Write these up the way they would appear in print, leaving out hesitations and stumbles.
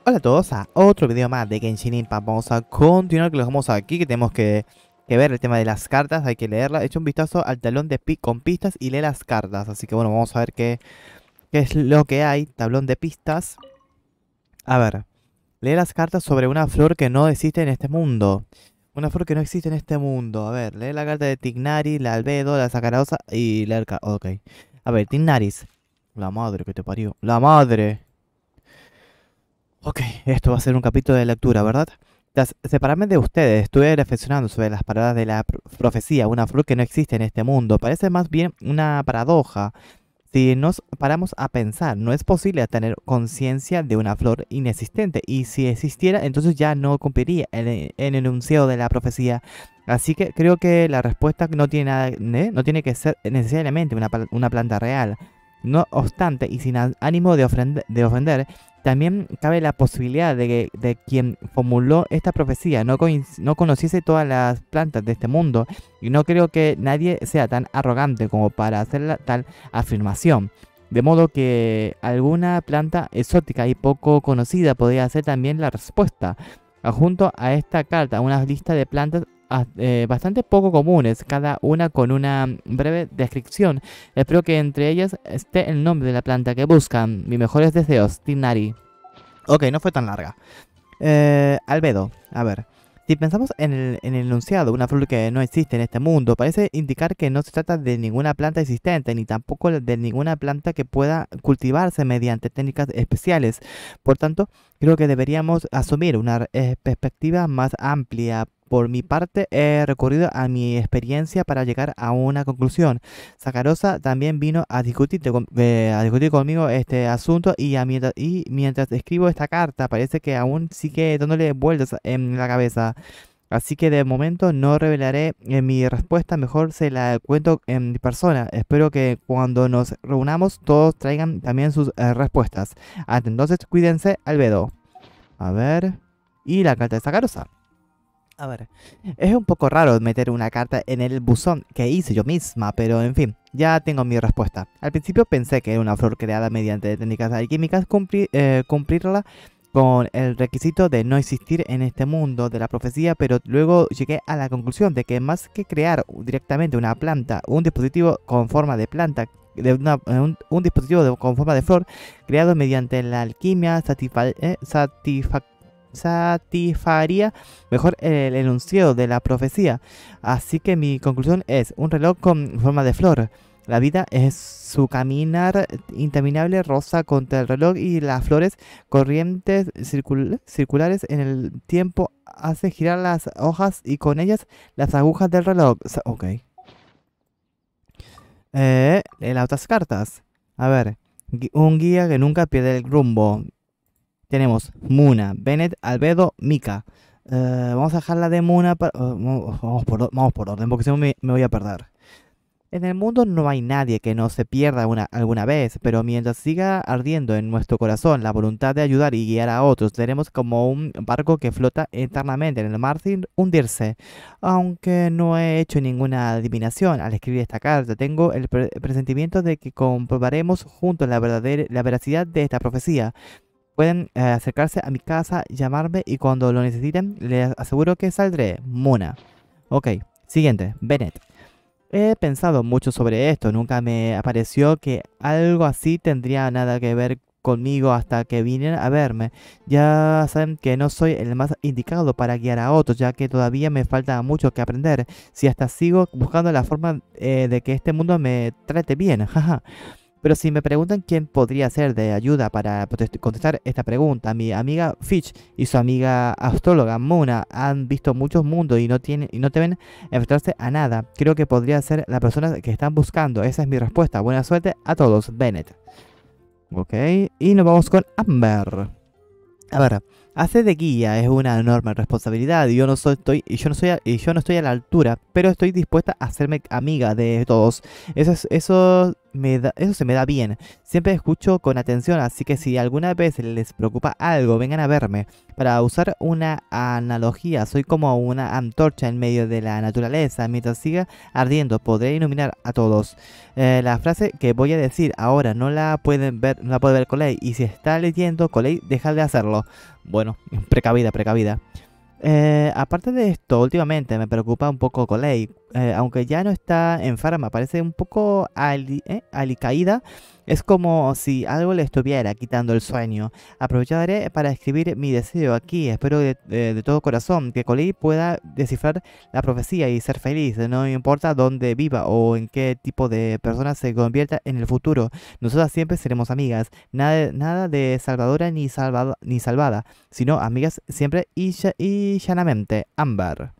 Hola a todos a otro video más de Genshin Impact. Vamos a continuar, que lo dejamos aquí, que tenemos que ver el tema de las cartas, hay que leerla. He hecho un vistazo al tablón de con pistas y lee las cartas, así que bueno, vamos a ver qué es lo que hay. Tablón de pistas. A ver, lee las cartas sobre una flor que no existe en este mundo. Una flor que no existe en este mundo. A ver, lee la carta de Tignari, la Albedo, la Sacarosa y la Erca. Ok. A ver, Tignaris. La madre que te parió. La madre. Ok, esto va a ser un capítulo de lectura, ¿verdad? Tras separarme de ustedes, estuve reflexionando sobre las palabras de la profecía, una flor que no existe en este mundo. Parece más bien una paradoja. Si nos paramos a pensar, no es posible tener conciencia de una flor inexistente, y si existiera, entonces ya no cumpliría el enunciado de la profecía. Así que creo que la respuesta no tiene nada, no tiene que ser necesariamente una planta real. No obstante, y sin ánimo de ofender, también cabe la posibilidad de que quien formuló esta profecía no conociese todas las plantas de este mundo, y no creo que nadie sea tan arrogante como para hacer tal afirmación. De modo que alguna planta exótica y poco conocida podría ser también la respuesta. Adjunto a esta carta una lista de plantas bastante poco comunes, cada una con una breve descripción. Espero que entre ellas esté el nombre de la planta que buscan. Mis mejores deseos, Tignari. Ok, no fue tan larga. Albedo, a ver. Si pensamos en el enunciado, una flor que no existe en este mundo, parece indicar que no se trata de ninguna planta existente, ni tampoco de ninguna planta que pueda cultivarse mediante técnicas especiales. Por tanto, creo que deberíamos asumir una perspectiva más amplia. Por mi parte, he recurrido a mi experiencia para llegar a una conclusión. Sacarosa también vino a discutir conmigo este asunto, y mientras escribo esta carta parece que aún sigue dándole vueltas en la cabeza. Así que de momento no revelaré mi respuesta, mejor se la cuento en persona. Espero que cuando nos reunamos todos traigan también sus respuestas. Hasta entonces, cuídense, Albedo. A ver. Y la carta de Sacarosa. A ver, es un poco raro meter una carta en el buzón que hice yo misma, pero en fin, ya tengo mi respuesta. Al principio pensé que era una flor creada mediante técnicas alquímicas, cumplirla con el requisito de no existir en este mundo de la profecía, pero luego llegué a la conclusión de que más que crear directamente una planta, un dispositivo con forma de planta, un dispositivo con forma de flor, creado mediante la alquimia, satisfaría mejor el enunciado de la profecía. Así que mi conclusión es un reloj con forma de flor. La vida es su caminar interminable rosa contra el reloj, y las flores corrientes circulares en el tiempo hacen girar las hojas y con ellas las agujas del reloj. Ok. Las otras cartas. A ver. Un guía que nunca pierde el rumbo. Tenemos Muna, Bennett, Albedo, Mika. Vamos a dejarla de Muna para... vamos por orden, porque si no me voy a perder. En el mundo no hay nadie que no se pierda alguna vez, pero mientras siga ardiendo en nuestro corazón la voluntad de ayudar y guiar a otros, seremos como un barco que flota eternamente en el mar sin hundirse. Aunque no he hecho ninguna adivinación al escribir esta carta, tengo el presentimiento de que comprobaremos juntos la veracidad de esta profecía. Pueden acercarse a mi casa, llamarme, y cuando lo necesiten les aseguro que saldré. Muna. Ok, siguiente, Bennett. He pensado mucho sobre esto, nunca me pareció que algo así tendría nada que ver conmigo hasta que vinieron a verme. Ya saben que no soy el más indicado para guiar a otros, ya que todavía me falta mucho que aprender. Si hasta sigo buscando la forma de que este mundo me trate bien, jaja. Pero si me preguntan quién podría ser de ayuda para contestar esta pregunta, mi amiga Fitch y su amiga astróloga Muna han visto muchos mundos y no deben enfrentarse a nada. Creo que podría ser la persona que están buscando. Esa es mi respuesta. Buena suerte a todos, Bennett. Ok, y nos vamos con Amber. A ver, hacer de guía es una enorme responsabilidad, y yo no estoy a la altura, pero estoy dispuesta a hacerme amiga de todos. Eso eso se me da bien. Siempre escucho con atención, así que si alguna vez les preocupa algo, vengan a verme. Para usar una analogía, soy como una antorcha en medio de la naturaleza. Mientras siga ardiendo, podré iluminar a todos. La frase que voy a decir ahora no la pueden ver, no la puede ver Colei. Y si está leyendo, Colei, deja de hacerlo. Bueno, precavida, precavida. Aparte de esto, últimamente me preocupa un poco Colei. Aunque ya no está enferma, parece un poco alicaída. Es como si algo le estuviera quitando el sueño. Aprovecharé para escribir mi deseo aquí. Espero de todo corazón que Colei pueda descifrar la profecía y ser feliz. No importa dónde viva o en qué tipo de persona se convierta en el futuro. Nosotras siempre seremos amigas. Nada de salvadora ni salvada, sino amigas siempre y llanamente. Amber.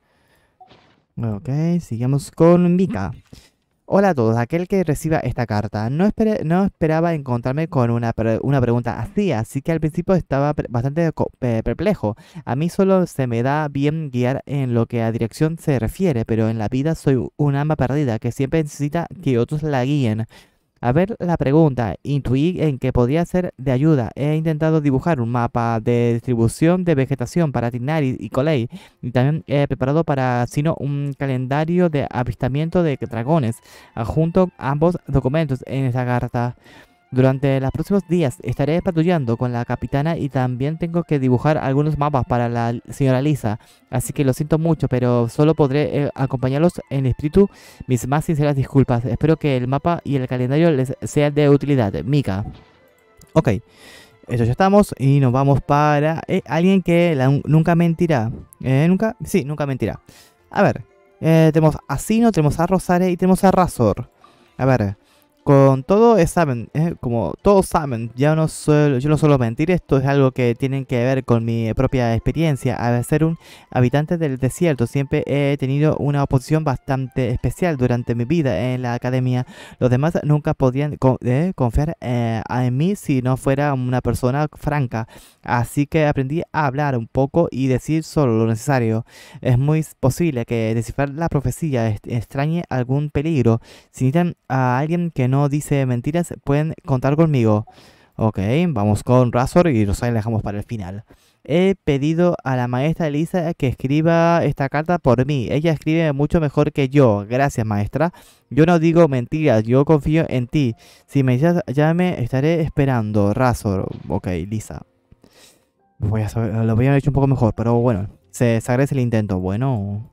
Ok, sigamos con Mika. Hola a todos, aquel que reciba esta carta. No esperaba encontrarme con una pregunta así que al principio estaba bastante perplejo. A mí solo se me da bien guiar en lo que a dirección se refiere, pero en la vida soy un alma perdida que siempre necesita que otros la guíen. A ver la pregunta, intuí en que podría ser de ayuda. He intentado dibujar un mapa de distribución de vegetación para Tighnari y Colei. Y también he preparado para Sino un calendario de avistamiento de dragones. Adjunto ambos documentos en esta carta. Durante los próximos días estaré patrullando con la capitana y también tengo que dibujar algunos mapas para la señora Lisa. Así que lo siento mucho, pero solo podré acompañarlos en espíritu. Mis más sinceras disculpas. Espero que el mapa y el calendario les sean de utilidad. Mika. Ok, esto ya estamos y nos vamos para alguien que nunca mentirá. Nunca mentirá. A ver, tenemos a Sino, tenemos a Rosare y tenemos a Razor. A ver. Con todo saben, como todos saben, yo no suelo mentir, esto es algo que tienen que ver con mi propia experiencia. Al ser un habitante del desierto, siempre he tenido una oposición bastante especial durante mi vida en la academia. Los demás nunca podían confiar en mí si no fuera una persona franca. Así que aprendí a hablar un poco y decir solo lo necesario. Es muy posible que descifrar la profecía extrañe algún peligro. Si necesitan a alguien que no dice mentiras, pueden contar conmigo. Ok, vamos con Razor y Rosario la dejamos para el final. He pedido a la maestra Elisa que escriba esta carta por mí. Ella escribe mucho mejor que yo. Gracias, maestra. Yo no digo mentiras, yo confío en ti. Si me llame, estaré esperando. Razor. Ok, Lisa. Lo voy a haber hecho un poco mejor, pero bueno. Se agradece el intento. Bueno.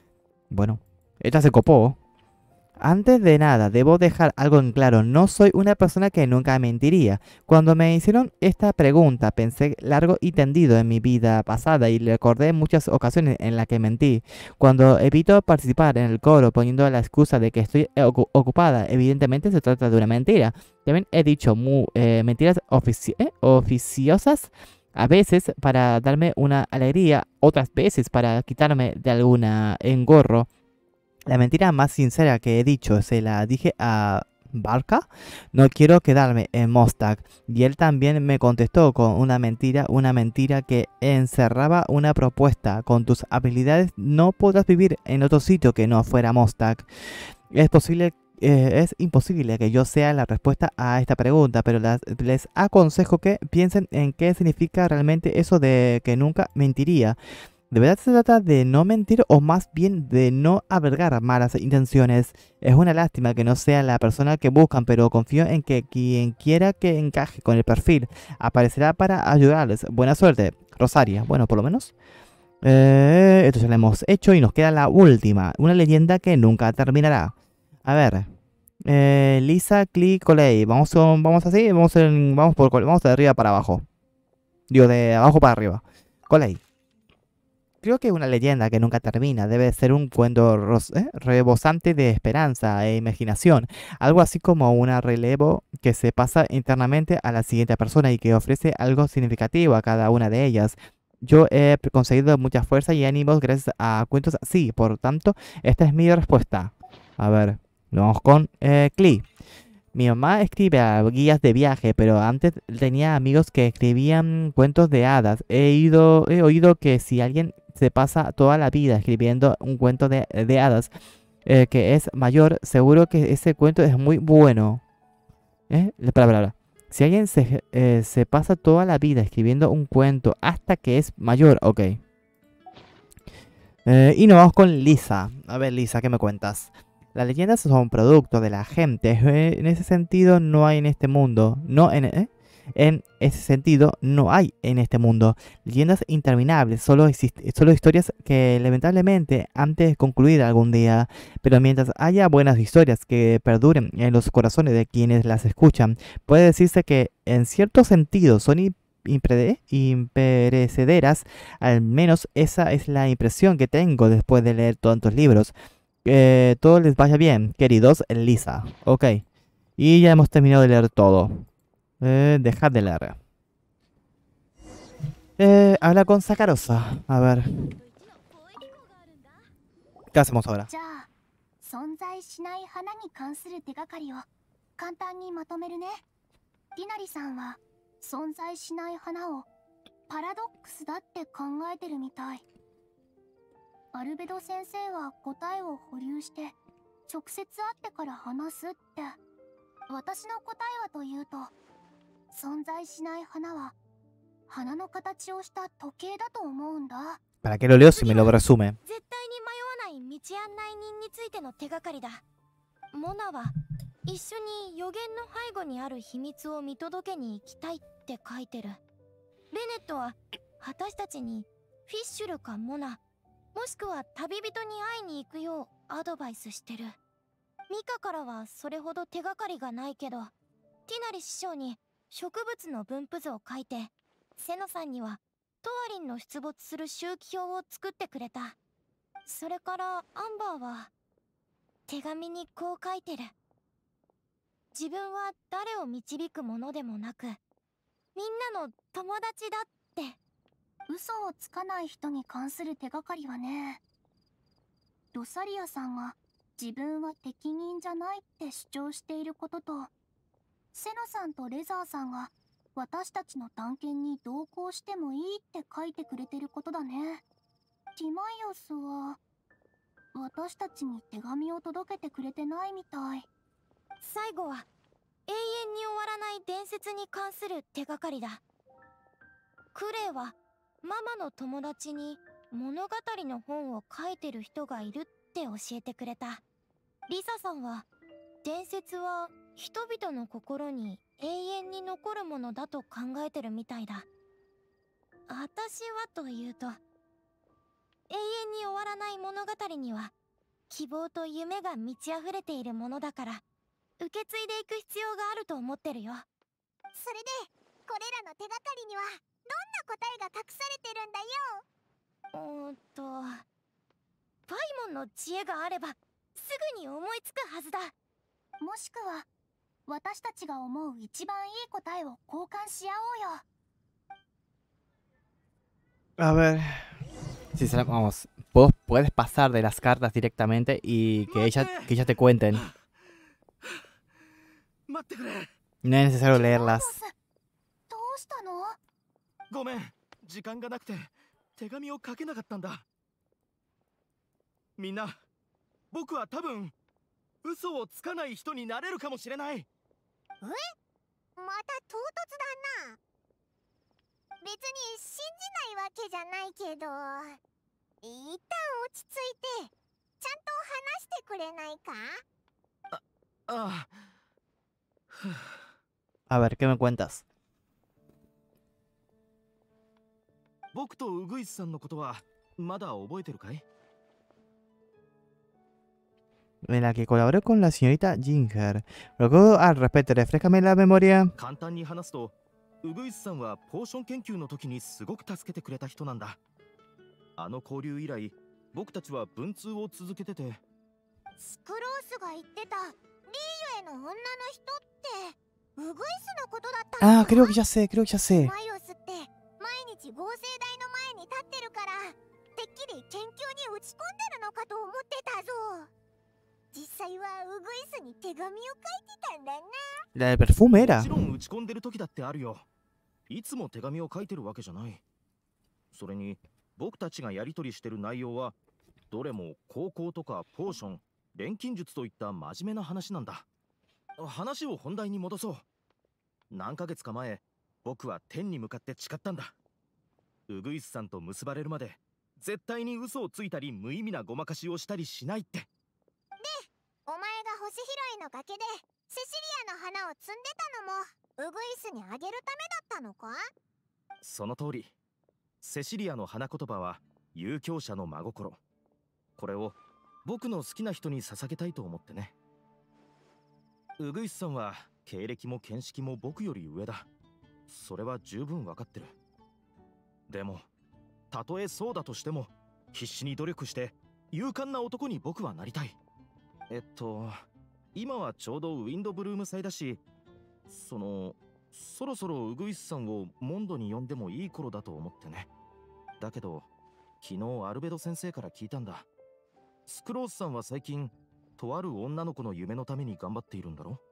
Esta se copó. Antes de nada, debo dejar algo en claro, no soy una persona que nunca mentiría. Cuando me hicieron esta pregunta, pensé largo y tendido en mi vida pasada y recordé muchas ocasiones en las que mentí. Cuando evito participar en el coro poniendo la excusa de que estoy ocupada, evidentemente se trata de una mentira. También he dicho mentiras oficiosas. A veces para darme una alegría, otras veces para quitarme de alguna engorro. La mentira más sincera que he dicho se la dije a Barca. No quiero quedarme en Mostak. Y él también me contestó con una mentira que encerraba una propuesta. Con tus habilidades no podrás vivir en otro sitio que no fuera Mostak. Es imposible que yo sea la respuesta a esta pregunta, pero les aconsejo que piensen en qué significa realmente eso de que nunca mentiría. ¿De verdad se trata de no mentir o más bien de no albergar malas intenciones? Es una lástima que no sea la persona que buscan, pero confío en que quien quiera que encaje con el perfil aparecerá para ayudarles. Buena suerte, Rosaria. Bueno, por lo menos. Esto ya lo hemos hecho y nos queda la última. Una leyenda que nunca terminará. A ver. Lisa, Clee, Colei. Vamos así. Vamos de arriba para abajo. Digo, de abajo para arriba. Colei. Creo que una leyenda que nunca termina debe ser un cuento rebosante de esperanza e imaginación, algo así como un relevo que se pasa internamente a la siguiente persona y que ofrece algo significativo a cada una de ellas. Yo he conseguido mucha fuerza y ánimos gracias a cuentos así, por tanto, esta es mi respuesta. A ver, vamos con Clee. Mi mamá escribe guías de viaje, pero antes tenía amigos que escribían cuentos de hadas. He oído que si alguien se pasa toda la vida escribiendo un cuento de hadas que es mayor, seguro que ese cuento es muy bueno. Palabra. Si alguien se pasa toda la vida escribiendo un cuento hasta que es mayor, ok. Y nos vamos con Lisa. A ver, Lisa, ¿qué me cuentas? Las leyendas son producto de la gente. En ese sentido, no hay en este mundo. En ese sentido, no hay en este mundo leyendas interminables, solo historias que lamentablemente han de concluir algún día. Pero mientras haya buenas historias que perduren en los corazones de quienes las escuchan, puede decirse que en cierto sentido son imperecederas. Al menos esa es la impresión que tengo después de leer tantos libros. Que todo les vaya bien, queridos Lisa. Ok. Y ya hemos terminado de leer todo. Dejad de leer. Habla con Sakarosa. A ver. ¿Qué hacemos ahora? じゃあ、存在しない花に関する手がかりを簡単にまとめるね。ディナリさんは存在しない花をパラドックスだって考えてるみたい。アルベド先生は答えを保留して直接会ってから話すって。私の答えはというと、存在しない花は花の形をした時計だと思うんだ。 ¿Para qué lo leo si me lo resume? 絶対に迷わない道案内人についての手がかりだ。モナは一緒に予言の背後にある秘密を見届けに行きたいって書いてる。ベネットは私たちにフィッシュルかモナ、もしくは旅人に会いに行くようアドバイスしてる。ミカからはそれほど手がかりがないけど、ティナリ師匠に植物の分布図を書いて、セノさんにはトワリンの出没する周期表を作ってくれた。それからアンバーは手紙にこう書いてる。自分は誰を導くものでもなく、みんなの友達だって。 嘘をつかない人に関する手がかりはね、ロサリアさんが自分は適任じゃないって主張していることと、セノさんとレザーさんが私たちの探検に同行してもいいって書いてくれてることだね。ティマイオスは私たちに手紙を届けてくれてないみたい。 最後は永遠に終わらない伝説に関する手がかりだ。クレイはママの友達に物語の本を書いてる人がいるって教えてくれた。リサさんは伝説は人々の心に永遠に残るものだと考えてるみたいだ。私はというと、永遠に終わらない物語には希望と夢が満ち溢れているものだから、受け継いでいく必要があると思ってるよ。 それでこれらの手がかりにはどんな答えが隠されてるんだよ。 パイモンの知恵があればすぐに思いつくはずだ。 もしくは私たちが思う一番いい答えを交換し合おうよ。 A ver. Vamos. Puedes pasar de las cartas directamente y que ellas te cuenten. No es necesario leerlas. どうしたの？ ごめん、時間がなくて手紙を書けなかったんだ。みんな、僕は多分嘘をつかない人になれるかもしれない。え？ また唐突だな。別に信じないわけじゃないけど、一旦落ち着いてちゃんと話してくれないか？ ああ。 A ver, ¿qué me cuentas? 僕とウグイスさんのことはまだ覚えてるかい？ En la que colaboré con la señorita Ginger. Luego, al respecto, refrescame la memoria. 簡単に話すと、ウグイスさんはポーション研究の時にすごく助けてくれた人なんだ。あの交流以来、僕たちは文通を続けてて。 スクロースが言ってたリーユへの女の人ってウグイスのことだったのか？ Ah, creo que ya sé. マイオスって毎日合成台の前に立ってるからてっきり研究に打ち込んでるのかと思ってたぞ。実際はウグイスに手紙を書いてたんだな。 La del perfume も era. ちろん打ち込んでる時だってあるよ。いつも手紙を書いてるわけじゃない。それに僕たちがやり取りしてる内容はどれも高校とかポーション、錬金術といった真面目な話なんだ。 話を本題に戻そう。何ヶ月か前、僕は天に向かって誓ったんだ。ウグイスさんと結ばれるまで絶対に嘘をついたり無意味なごまかしをしたりしないって。で、 お前が星拾いの崖でセシリアの花を摘んでたのもウグイスにあげるためだったのか？ その通り。セシリアの花言葉は遊興者の真心。これを僕の好きな人に捧げたいと思ってね。ウグイスさんは経歴も見識も僕より上だ。それは十分わかってる。でもたとえそうだとしても必死に努力して勇敢な男に僕はなりたい。今はちょうどウィンドブルーム祭だし、そろそろウグイスさんをモンドに呼んでもいい頃だと思ってね。だけど昨日アルベド先生から聞いたんだ。スクロースさんは最近とある女の子の夢のために頑張っているんだろ？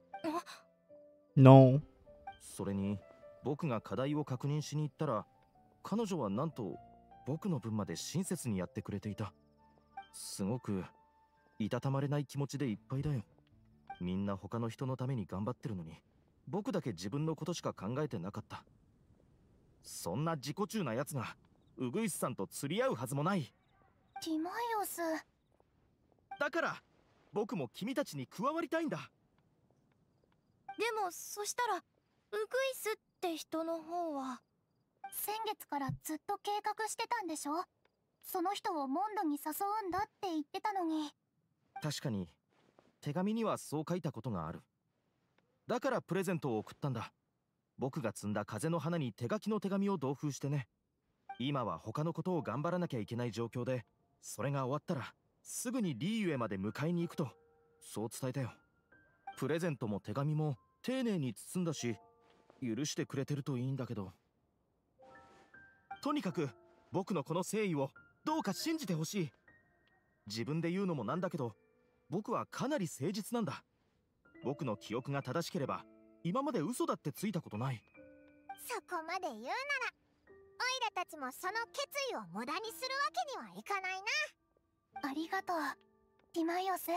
No。 それに僕が課題を確認しに行ったら、彼女はなんと僕の分まで親切にやってくれていた。すごくいたたまれない気持ちでいっぱいだよ。みんな他の人のために頑張ってるのに、僕だけ自分のことしか考えてなかった。そんな自己中なやつがウグイスさんと釣り合うはずもない。 ティマイオス。 だから僕も君たちに加わりたいんだ。 でもそしたらウグイスって人の方は。 先月からずっと計画してたんでしょ？その人をモンドに誘うんだって言ってたのに。 確かに手紙にはそう書いたことがある。だからプレゼントを送ったんだ。僕が摘んだ風の花に手書きの手紙を同封してね。今は他のことを頑張らなきゃいけない状況で、それが終わったらすぐにリーユへまで迎えに行くと、そう伝えたよ。プレゼントも手紙も丁寧に包んだし、許してくれてるといいんだけど。とにかく僕のこの誠意をどうか信じてほしい。自分で言うのもなんだけど、僕はかなり誠実なんだ。僕の記憶が正しければ今まで嘘だってついたことない。 そこまで言うならオイラたちもその決意を無駄にするわけにはいかないな。 ありがとうティマイオス。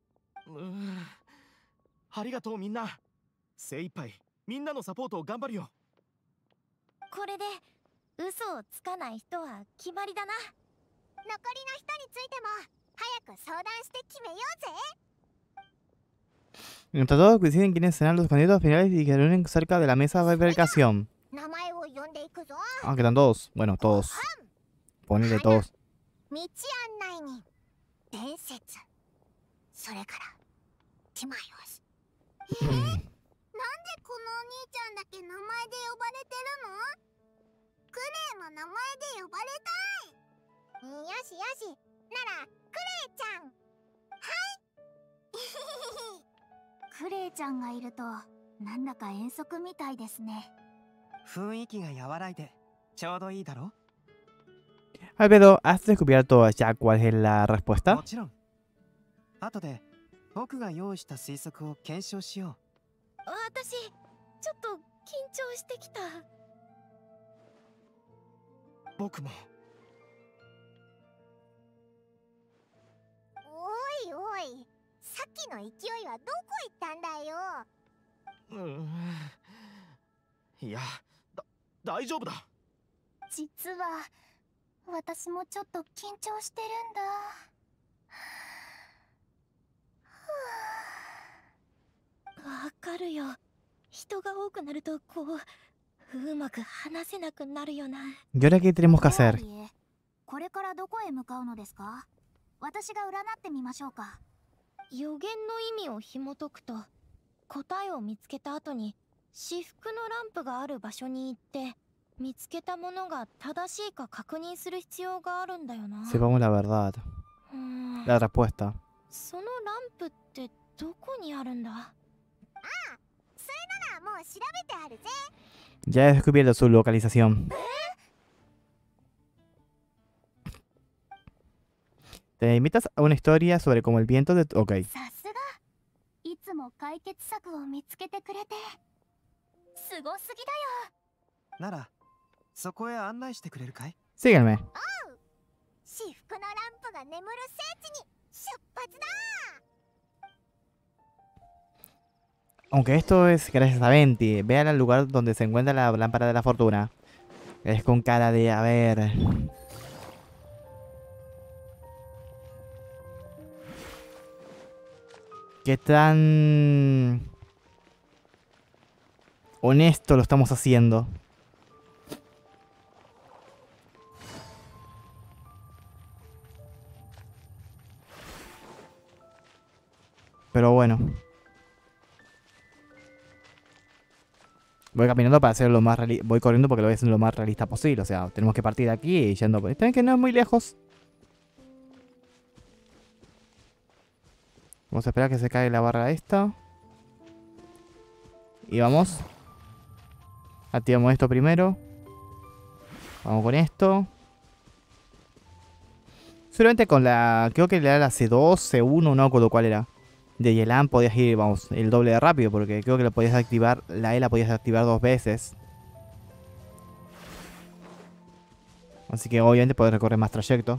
ありがとうみんな。精一杯みんなのサポートを頑張るよ。 これで嘘をつかない人は決まりだな。 残りの人についても早く相談して決めようぜ。 Mientras todos deciden quiénes serán los candidatos finales y que se reúnen cerca de la mesa de verificación. 名前を呼んでいくぞ。 Ah, quedan todos. Bueno, todos. Ponele todos. 道案内人、伝説、それからティマイオス。なんでこのお兄ちゃんだけ名前で呼ばれてるの？クレイも名前で呼ばれたい。よしよし、ならクレイちゃん。はいクレイちゃんがいるとなんだか遠足みたいですね。 雰囲気が和らいでちょうどいいだろ。 Albedo, ¿has descubierto ya cuál es la も respuesta? ちろん。後で僕が用意した推測を検証しよ私ちょっと緊張してきた。 僕も。 おいおい、さっきの勢いはどこ行ったんだよ。 いや、大丈夫だ。 実は私もちょっと緊張してるんだ。 わかるよ。人が多くなるとこうまく話せなくなるよな。 ¿Y ahora qué tenemos que hacer? これからどこへ向かうのですか？私が占ってみましょうか。 予言の意味を紐解くと、答えを見つけた後に至福のランプがある場所に行って見つけたものが正しいか確認する必要があるんだよな。 Sepamos la verdad. La respuesta. そのランプってどこにあるんだ？ それならもう調べてあるぜ。 Ya he descubierto su localización. Te invitas a una historia sobre cómo el viento de... Ok. さすがいつも解決策を見つけてくれてすごすぎだよ。 う。ならそこへ案内してくれるかい？ Síganme. 至福のランプが眠る聖地に出発だ。 Aunque esto es gracias a Venti. Vean el lugar donde se encuentra la lámpara de la fortuna. Es con cara de, a ver... ¿Qué tan honesto lo estamos haciendo? Pero bueno. Voy caminando para hacer lo más voy corriendo porque lo voy a hacer lo más realista posible. O sea, tenemos que partir de aquí y yendo. Está bien que no es muy lejos. Vamos a esperar a que se caiga la barra esta. Y vamos. Activamos esto primero. Vamos con esto. Solamente con la... Creo que era la C2, C1, no me acuerdo cuál era. De Yelan podías ir, vamos, el doble de rápido. Porque creo que lo podías activar... La E la podías activar 2 veces. Así que obviamente podés recorrer más trayecto.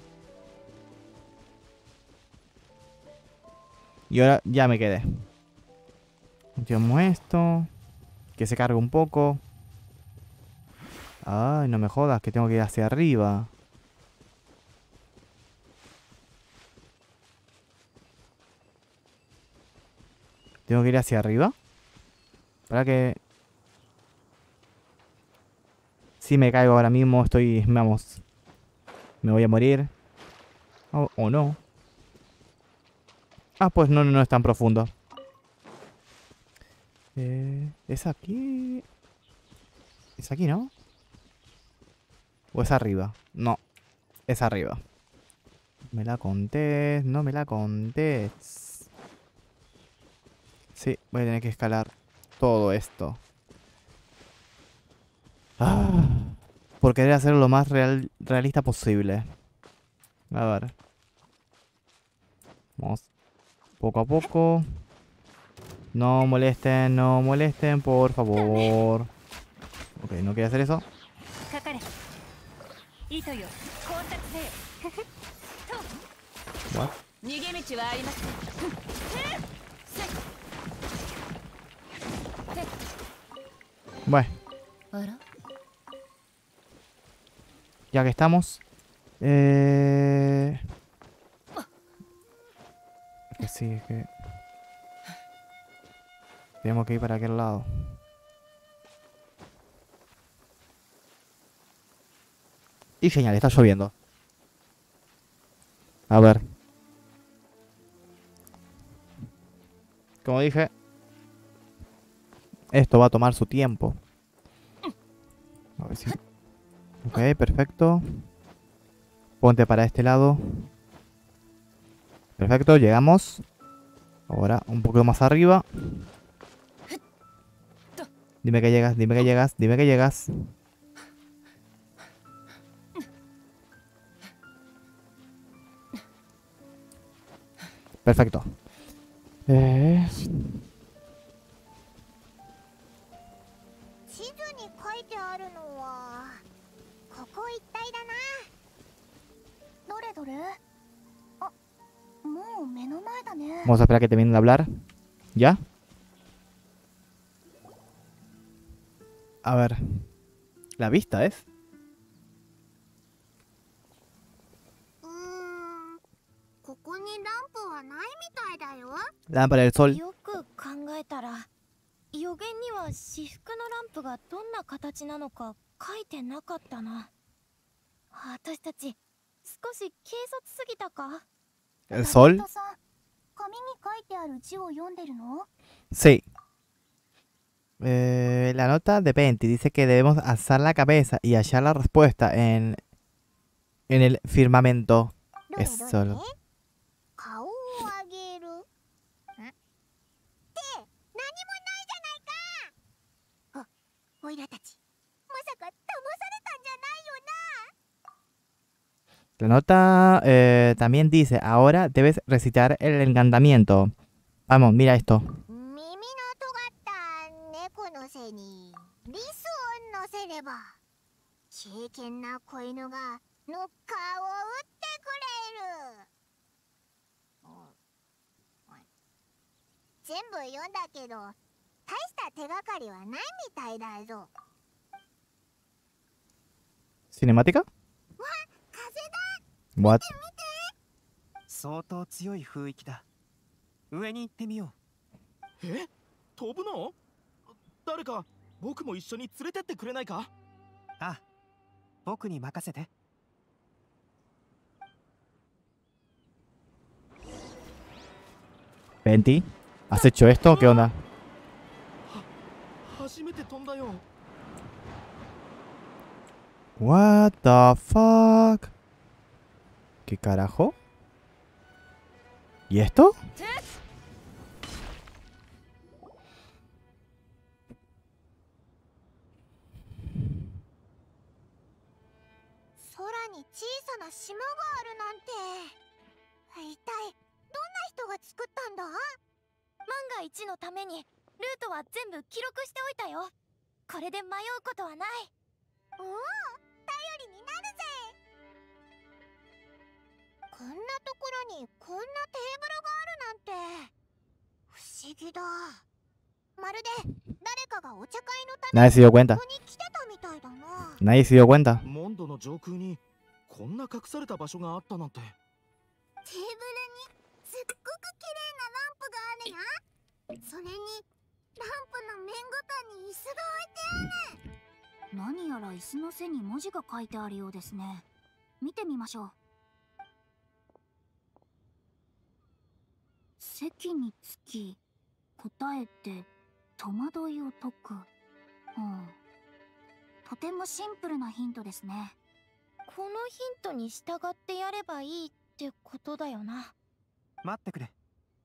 Y ahora ya me quedé. Activamos esto. Que se cargue un poco. Ay, no me jodas, que tengo que ir hacia arriba. Tengo que ir hacia arriba. Para que... Si me caigo ahora mismo, estoy... Vamos. Me voy a morir. O no. Ah, pues no, no es tan profundo. ¿Es aquí? ¿Es aquí, no? ¿O es arriba? No, es arriba. Me la contés, no me la contés. Sí, voy a tener que escalar todo esto. Ah, por querer hacerlo lo más realista posible. A ver. Vamos poco a poco. No molesten, por favor. Ok, no quiero hacer eso. What? Bueno. Ya que estamos. Que sí, es que... Tenemos que ir para aquel lado. Y genial, está lloviendo. A ver. Como dije, esto va a tomar su tiempo. A ver si... Ok, perfecto. Ponte para este lado. Perfecto, llegamos. Ahora, un poco más arriba. Dime que llegas, dime que llegas, dime que llegas. Perfecto. 地図に書いてあるのはここ一帯だな。 どれどれ？あ、もう目の前だね。 Vamos a esperar a que terminen de hablar. ¿Ya? A ver. La vista es. ここにランプはないみたいだよ。 Lámpara del sol. よく考えたら予言には至福のランプがどんな形なのか書いてなかったな。私たち少し軽率すぎたか？ El sol. さん、紙に書いてある字を読んでるの？ Sí. La nota de Penti dice que debemos alzar la cabeza y hallar la respuesta en el firmamento. どれ Es どれ solo. 顔を上げる。って何もないじゃないか。あ、おいらたちまさか騙されたんじゃないよな。 La nota también dice, ahora debes recitar el encantamiento. Vamos, mira esto. 耳の尖った猫の背にリスを乗せれば敬虔な子犬がノッカーを打ってくれる。全部読んだけど大した手がかりはないみたいだぞ。 ¿Cinemática? 風だ。 What? 相当強い雰囲気だ。上に行ってみよえ、飛ぶの？誰か僕も一緒に連れてってくれないか？ う。あ、僕に任せて。 Venti, ¿has hecho esto o qué onda? 初めて飛んだよ。 What the fuck? ¿Qué carajo? ¿Y esto? 空に小さな島があるなんて。一体どんな人が作ったんだ？ 万が一のためにルートは全部記録しておいたよ。これで迷うことはない。 おお、頼りになるぜ。こんなところにこんなテーブルがあるなんて不思議だ。まるで誰かがお茶会のため Nadie se dio cuenta. ここに来てたみたいだな。 Nadie se dio cuenta. モンドの上空にこんな隠された場所があったなんて。 テーブルにすっごく綺麗なランプがあるや。それにランプの面ごとに椅子が置いてある。 何やら椅子の背に文字が書いてあるようですね。見てみましょう。席につき答えて戸惑いを解く。とてもシンプルなヒントですね。 このヒントに従ってやればいいってことだよな。 待ってくれ。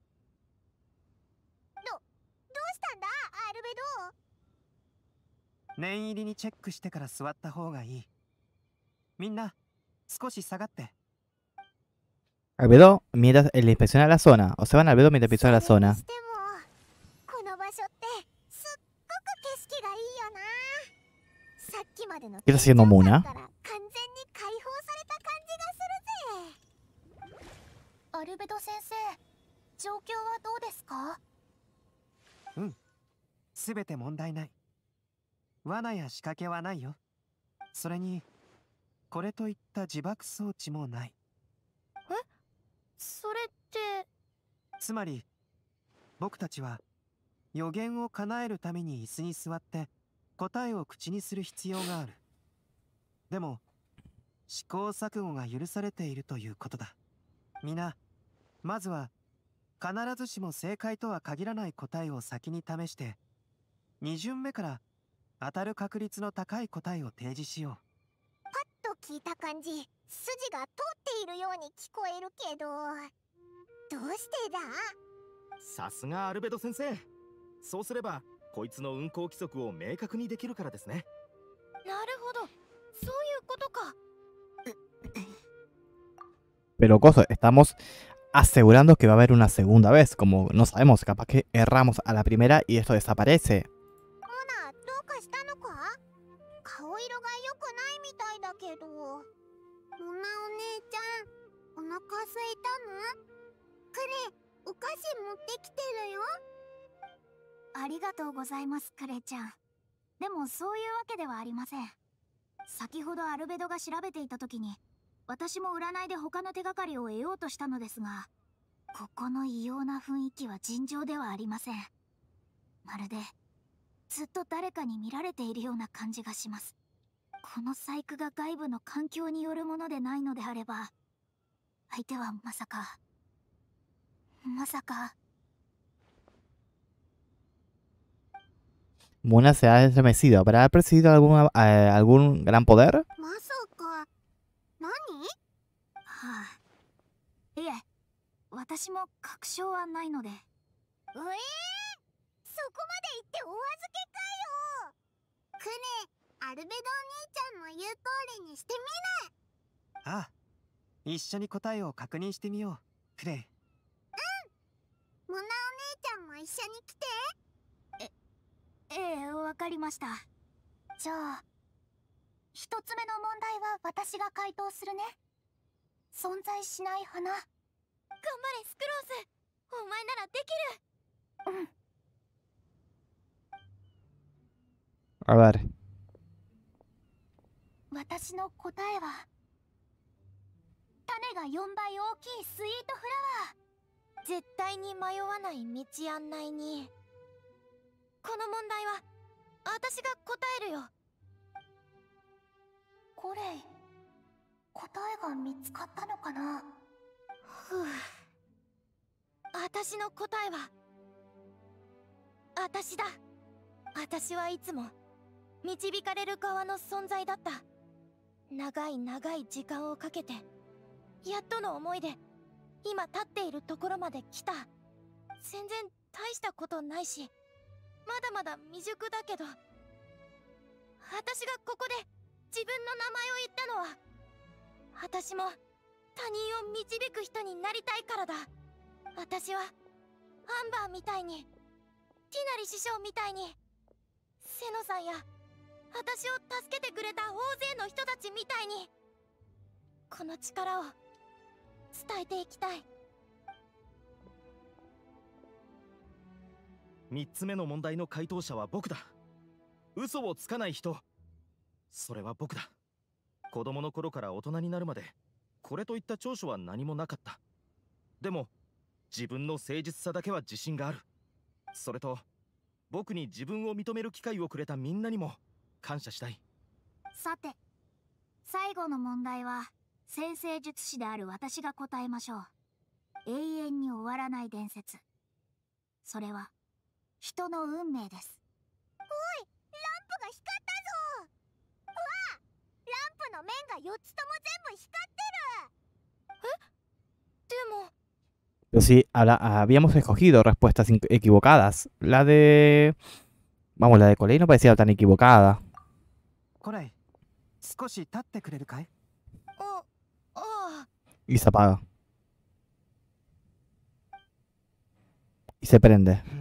どうしたんだアルベド？ 念入りにチェックしてから座った方がいい。みんな少し下がって。 Albedo mientras le inspecciona la zona. Observan a Albedo mientras inspecciona la それに zona. してもこの場所ってすっごく景色がいいよな。さっきまでの ¿Qué está haciendo Muna? 緊張感から完全に解放された感じがするぜ。 アルベド先生、状況はどうですか？ すべて問題ない。罠や仕掛けはないよ。それにこれといった自爆装置もない。 それってつまり僕たちは予言を叶えるために椅子に座って答えを口にする必要がある。でも試行錯誤が許されているということだ。皆まずは必ずしも正解とは限らない答えを先に試して2巡目から当たる確率の高い答えを提示しよと聞いた感じ、筋が通っているように聞こえるけど、どうしてだ？ さすがアルベド先生。そうすればこいつの運行規則を明確にできるからですね。 なるほど、そういうことか。 Pero cosa, estamos asegurando que va a haber una segunda vez. Como no sabemos, capaz que erramos a la primera y esto desaparece. モナ、どうかしたのか？顔色が良くないみたいだけど。モナお姉ちゃん、お腹すいたの？クレ、お菓子持ってきてるよ。 ありがとうございます、クレちゃん。でもそういうわけではありません。先ほどアルベドが調べていた時に、私も占いで他の手がかりを得ようとしたのですが、ここの異様な雰囲気は尋常ではありません。まるでずっと誰かに見られているような感じがします。この細工が外部の環境によるものでないのであれば、相手はまさか。 Muna se ha estremecido. ¿Habrá percibido algún gran poder? まさか、何？ はあ、いえ、私も確証はないので。 そこまで言ってお預けかよ。クレ、アルベドお兄ちゃんの言う通りにしてみる。 う。ああ、一緒に答えを確認してみよう。クレイ。 モナお姉ちゃんも一緒に来て。 ええ、わかりました。じゃあ、一つ目の問題は私が回答するね。存在しない花。 頑張れスクロース、お前ならできる。 A ver. 私の答えは種が4倍大きいスイートフラワー。 絶対に迷わない道案内に。この問題は私が答えるよ。 コレイ、答えが見つかったのかな。 ふう。私の答えは私だ。私はいつも導かれる側の存在だった。長い長い時間をかけてやっとの思いで今立っているところまで来た。全然大したことないし、まだまだ未熟だけど、私がここで自分の名前を言ったのは、私も他人を導く人になりたいからだ。私はアンバーみたいに、ティナリ師匠みたいに、セノさんや私を助けてくれた大勢の人たちみたいに、この力を伝えていきたい。 3つ目の問題の回答者は僕だ。嘘をつかない人、それは僕だ。子供の頃から大人になるまでこれといった長所は何もなかった。でも自分の誠実さだけは自信がある。それと僕に自分を認める機会をくれたみんなにも感謝したい。 さて、最後の問題は先生術師である私が答えましょう。永遠に終わらない伝説。それは人の運命です。おい、ランプが光ったぞ。うわ、ランプの面が4つとも全部光ってる。 でも Pero sí, habíamos escogido respuestas equivocadas. La de... Vamos, la de Colei no parecía tan equivocada. これ、少し立ってくれるかい？ ああ Y se apaga. Y se prende. これどう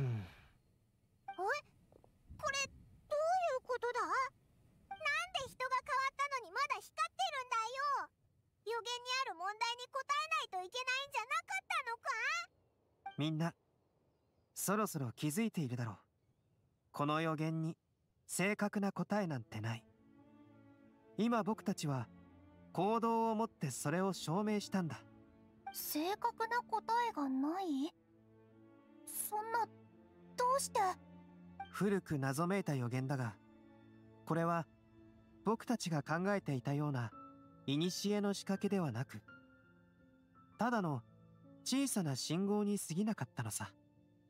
いうことだ？なんで人が変わったのにまだ光ってるんだよ。予言にある問題に答えないといけないんじゃなかったのか？ みんな、そろそろ気づいているだろう。この予言に正確な答えなんてない。今僕たちは行動をもってそれを証明したんだ。 正確な答えがない？そんな、どうして？ 古く謎めいた予言だが、これは僕たちが考えていたような古の仕掛けではなく、ただの小さな信号に過ぎなかったのさ。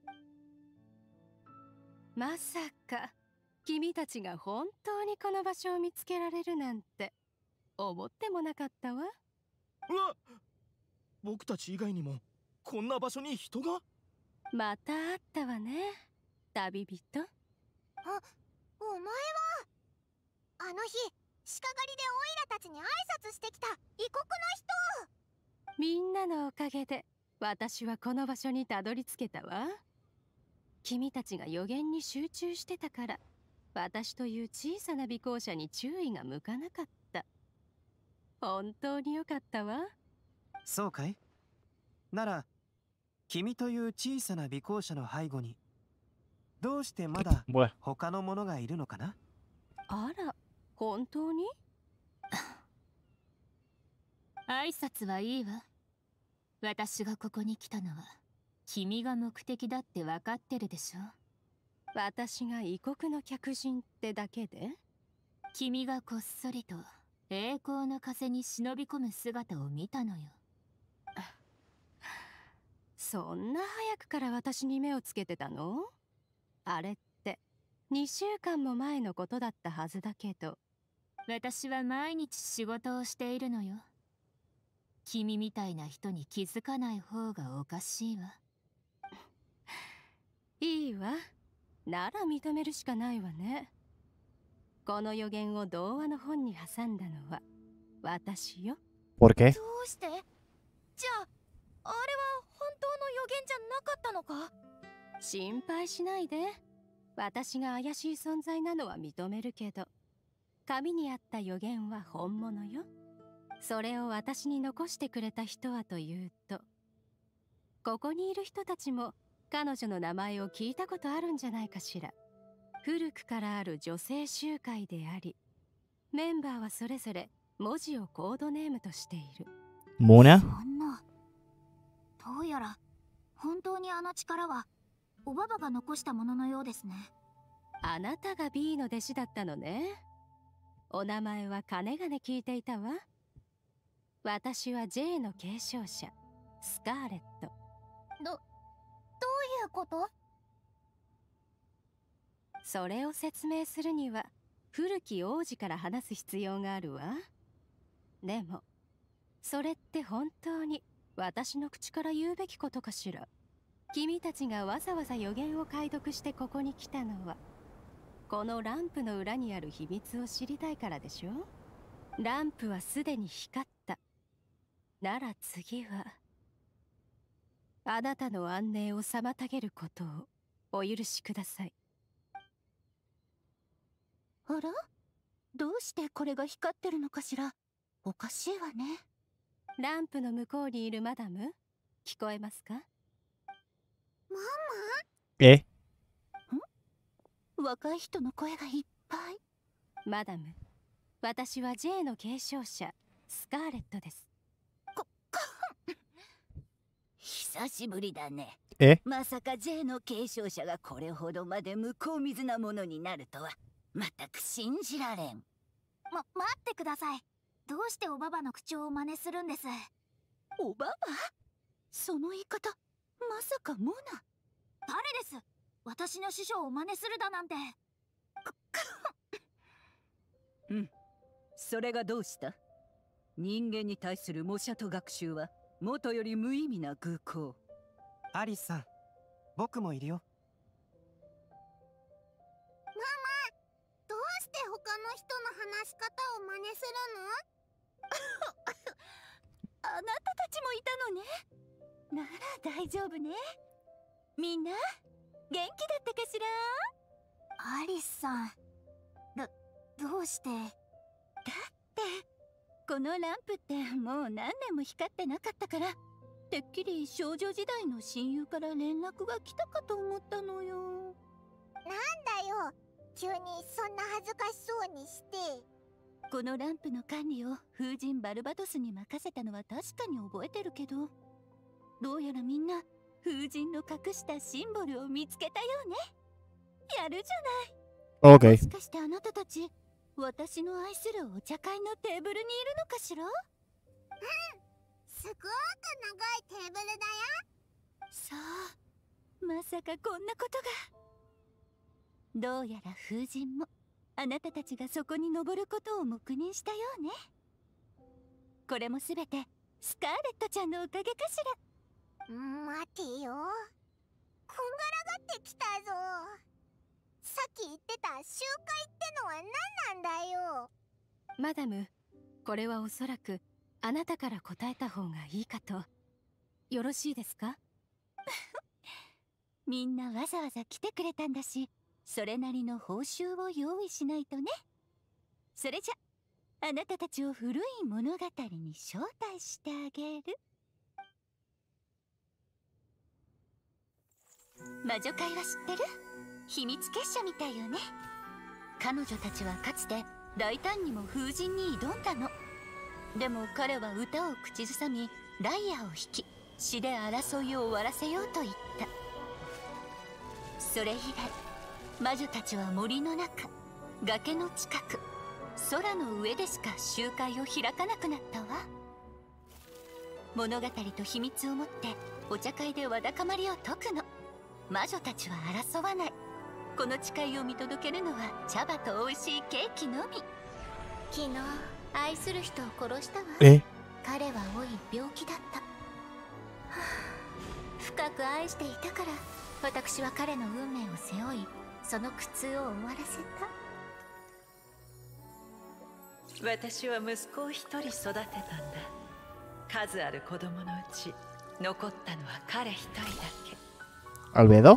まさか君たちが本当にこの場所を見つけられるなんて思ってもなかったわ。 うわ、僕たち以外にもこんな場所に人が。 また会ったわね、旅人。 お前はあの日、鹿狩りでオイラたちに挨拶してきた異国の人。 みんなのおかげで私はこの場所にたどり着けたわ。君たちが予言に集中してたから、私という小さな尾行者に注意が向かなかった。本当によかったわ。 そうかい？なら君という小さな尾行者の背後にどうしてまだ Bueno, 他の者がいるのかな？ あら、本当に？ 挨拶はいいわ。私がここに来たのは君が目的だって分かってるでしょ。 私が異国の客人ってだけで？ 君がこっそりと栄光の風に忍び込む姿を見たのよ。 そんな早くから私に目をつけてたの？あれって2週間も前のことだったはずだけど。 私は毎日仕事をしているのよ。君みたいな人に気づかない方がおかしいわ。 いいわ。なら認めるしかないわね。この予言を童話の本に挟んだのは私よ。 ¿por qué? どうして？じゃああれは本当の予言じゃなかったのか？ 心配しないで。私が怪しい存在なのは認めるけど、紙にあった予言は本物よ。それを私に残してくれた人はというと、ここにいる人たちも彼女の名前を聞いたことあるんじゃないかしら。 古くからある女性集会であり、メンバーはそれぞれ文字をコードネームとしている。 Mona? そんな。どうやら本当にあの力はおばばが残したもののようですね。 あなたが B の弟子だったのね。お名前はかねがね聞いていたわ。私は J の継承者、スカーレット。 どういうこと？ それを説明するには古き王子から話す必要があるわ。でもそれって本当に私の口から言うべきことかしら。君たちがわざわざ予言を解読してここに来たのは、このランプの裏にある秘密を知りたいからでしょ。ランプはすでに光った。なら次はあなたの安寧を妨げることをお許しください。 あら？どうしてこれが光ってるのかしら。おかしいわね。 ランプの向こうにいるマダム、聞こえますか？ マえ？ マ？若い人の声がいっぱい。 マダム、私は J の継承者、スカーレットです。 久しぶりだね。 え？ まさか J の継承者がこれほどまで向こう水なものになるとは全く信じられん。 待ってください。どうしておばばの口調を真似するんです？ おばば？その言い方、まさかモナ？ 誰です？私の師匠を真似するだなんて。 うん、それがどうした？人間に対する模写と学習は元より無意味な愚行。 アリスさん、僕もいるよ。 どうして他の人の話し方を真似するの？ あなたたちもいたのね。なら大丈夫ね。みんな元気だったかしら？ アリスさん、どうして？ だってこのランプってもう何年も光ってなかったから、てっきり少女時代の親友から連絡が来たかと思ったのよ。 なんだよ、急にそんな恥ずかしそうにして。 このランプの管理を風神バルバトスに任せたのは確かに覚えてるけど、どうやらみんな風神の隠したシンボルを見つけたようね。やるじゃない。 Ok. もしかしてあなたたち、私の愛するお茶会のテーブルにいるのかしら？ すごく長いテーブルだよ。 さあ、まさかこんなことが。どうやら風神もあなたたちがそこに登ることを黙認したようね。これもすべてスカーレットちゃんのおかげかしら。 待てよ、こんがらがってきたぞ。さっき言ってた集会ってのは何なんだよ。 マダム、これはおそらくあなたから答えた方がいいかと。よろしいですか？ みんなわざわざ来てくれたんだし、それなりの報酬を用意しないとね。それじゃあなたたちを古い物語に招待してあげる。魔女会は知ってる？秘密結社みたいよね。彼女たちはかつて大胆にも風神に挑んだの。でも彼は歌を口ずさみ、ライアを弾き、詩で争いを終わらせようと言った。それ以来魔女たちは森の中、崖の近く、空の上でしか集会を開かなくなったわ。物語と秘密を持ってお茶会でわだかまりを解くの。魔女たちは争わない。この誓いを見届けるのは茶葉と美味しいケーキのみ。 昨日愛する人を殺したわ。 え？ 彼は老い病気だった、はあ、深く愛していたから私は彼の運命を背負い、その苦痛を終わらせた。 私は息子を一人育てたんだ。数ある子供のうち残ったのは彼一人だけ。 ¿Albedo?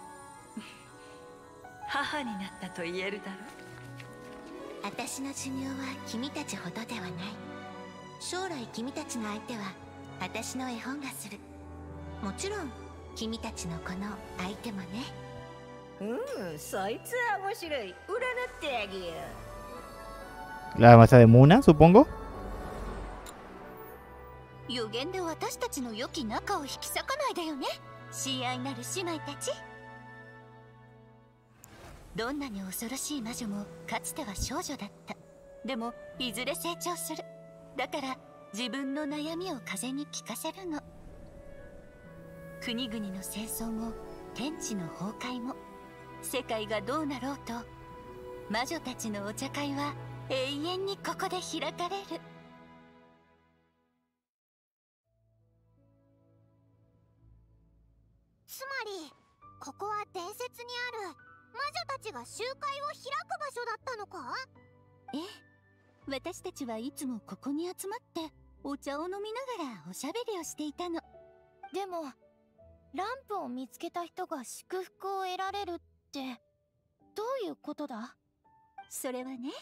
母になったと言えるだろう。 私の寿命は君たちほどではない。将来君たちの相手は私の絵本がする。もちろん君たちのこの相手もね。 そいつは面白い。占ってあげよう。 La masa de Muna, supongo. 予言で私たちの良き仲を引き裂かないでよね、親愛なる姉妹たち。どんなに恐ろしい魔女もかつては少女だった。でもいずれ成長する。だから自分の悩みを風に聞かせるの。国々の戦争も天地の崩壊も、世界がどうなろうと魔女たちのお茶会は永遠にここで開かれる。 つまりここは伝説にある魔女たちが集会を開く場所だったのか？ ええ、私たちはいつもここに集まってお茶を飲みながらおしゃべりをしていたの。 でもランプを見つけた人が祝福を得られるってどういうことだ？ それはね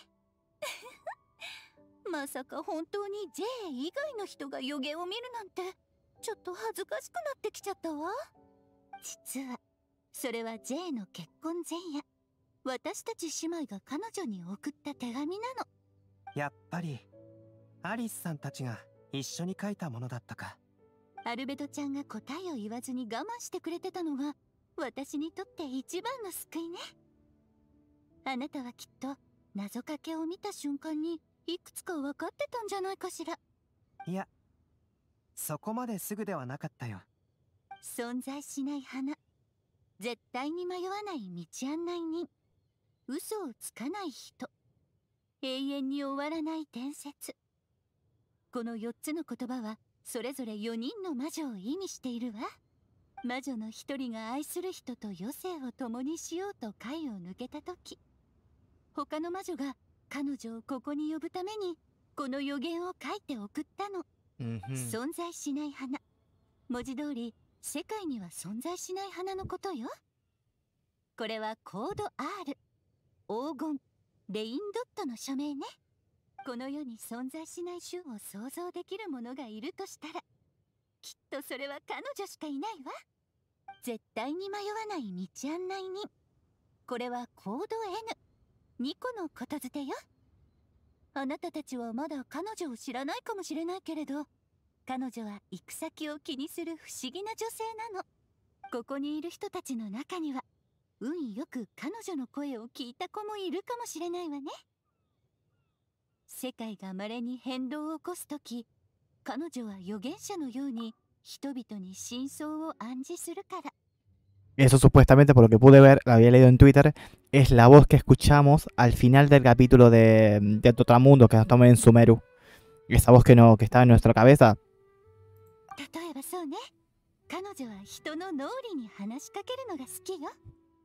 まさか本当に J 以外の人が予言を見るなんてちょっと恥ずかしくなってきちゃったわ。実はそれは J の結婚前夜、私たち姉妹が彼女に送った手紙なの。 やっぱりアリスさんたちが一緒に書いたものだったか。 アルベドちゃんが答えを言わずに我慢してくれてたのが私にとって一番の救いね。あなたはきっと謎かけを見た瞬間にいくつか分かってたんじゃないかしら。 いや、そこまですぐではなかったよ。 存在しない花、絶対に迷わない道案内人、嘘をつかない人、永遠に終わらない伝説。この4つの言葉はそれぞれ4人の魔女を意味しているわ。魔女の1人が愛する人と余生を共にしようと階を抜けた時、他の魔女が彼女をここに呼ぶためにこの予言を書いて送ったの。存在しない花、文字通り世界には存在しない花のことよ。これはコード R、 黄金、レインドットの署名ね。この世に存在しない種を想像できる者がいるとしたら、きっとそれは彼女しかいないわ。絶対に迷わない道案内人、これはコード N、 2個のことづてよ。あなたたちはまだ彼女を知らないかもしれないけれど、彼女は行く先を気にする不思議な女性なの。ここにいる人たちの中には運よく彼女の声を聞いた子もいるかもしれないわね。世界が稀に変動を起こすとき、彼女は預言者のように人々に真相を暗示するから。 Eso supuestamente, por lo que pude ver, lo había leído en Twitter, es la voz que escuchamos al final del capítulo de Totramundo, que nos toma en Sumeru. Esa voz que estaba en nuestra cabeza. 例えばそうね、彼女は人の脳裏に話しかけるのが好きよ。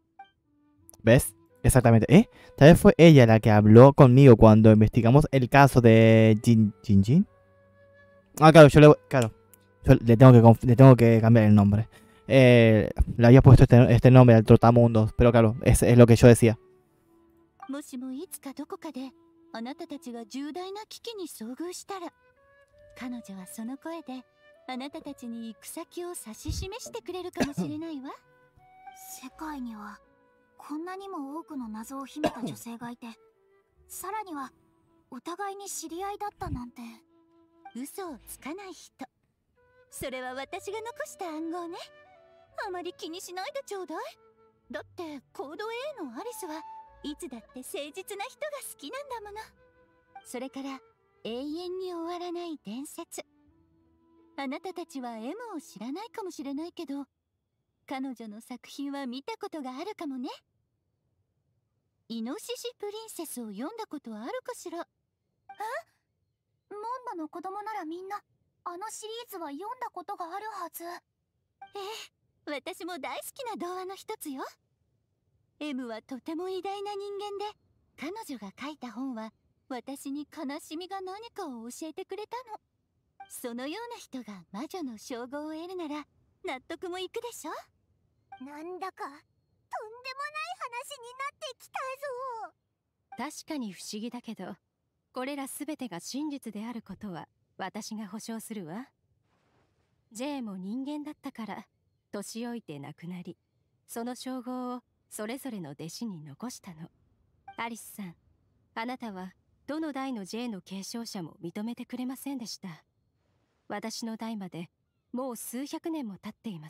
¿Ves? Exactamente. Tal vez fue ella la que habló conmigo cuando investigamos el caso de Jin. Ah, claro, yo le tengo que cambiar el nombre. Le había puesto este nombre al Trotamundos, pero claro, es lo que yo decía. もしもいつかどこかであなたたちが重大な危機に遭遇したら、彼女はその声であなたたちに行く先を指し示してくれるかもしれないわ。 世界にはこんなにも多くの謎を秘めた女性がいて、さらにはお互いに知り合いだったなんて。 嘘をつかない人、それは私が残した暗号ね。あまり気にしないでちょうだい。だってコード A のアリスはいつだって誠実な人が好きなんだもの。それから永遠に終わらない伝説。あなたたちは M を知らないかもしれないけど、彼女の作品は見たことがあるかもね。イノシシプリンセスを読んだことあるかしら？ モンドの子供ならみんなあのシリーズは読んだことがあるはず。 私も大好きな童話の一つよ。M はとても偉大な人間で、彼女が書いた本は私に悲しみが何かを教えてくれたの。そのような人が魔女の称号を得るなら納得もいくでしょ。 なんだかとんでもない話になってきたぞ。 確かに不思議だけど、これらすべてが真実であることは私が保証するわ。J も人間だったから年老いて亡くなり、その称号をそれぞれの弟子に残したの。アリスさん、あなたはどの代の J の継承者も認めてくれませんでした。私の代までもう数百年も経っています。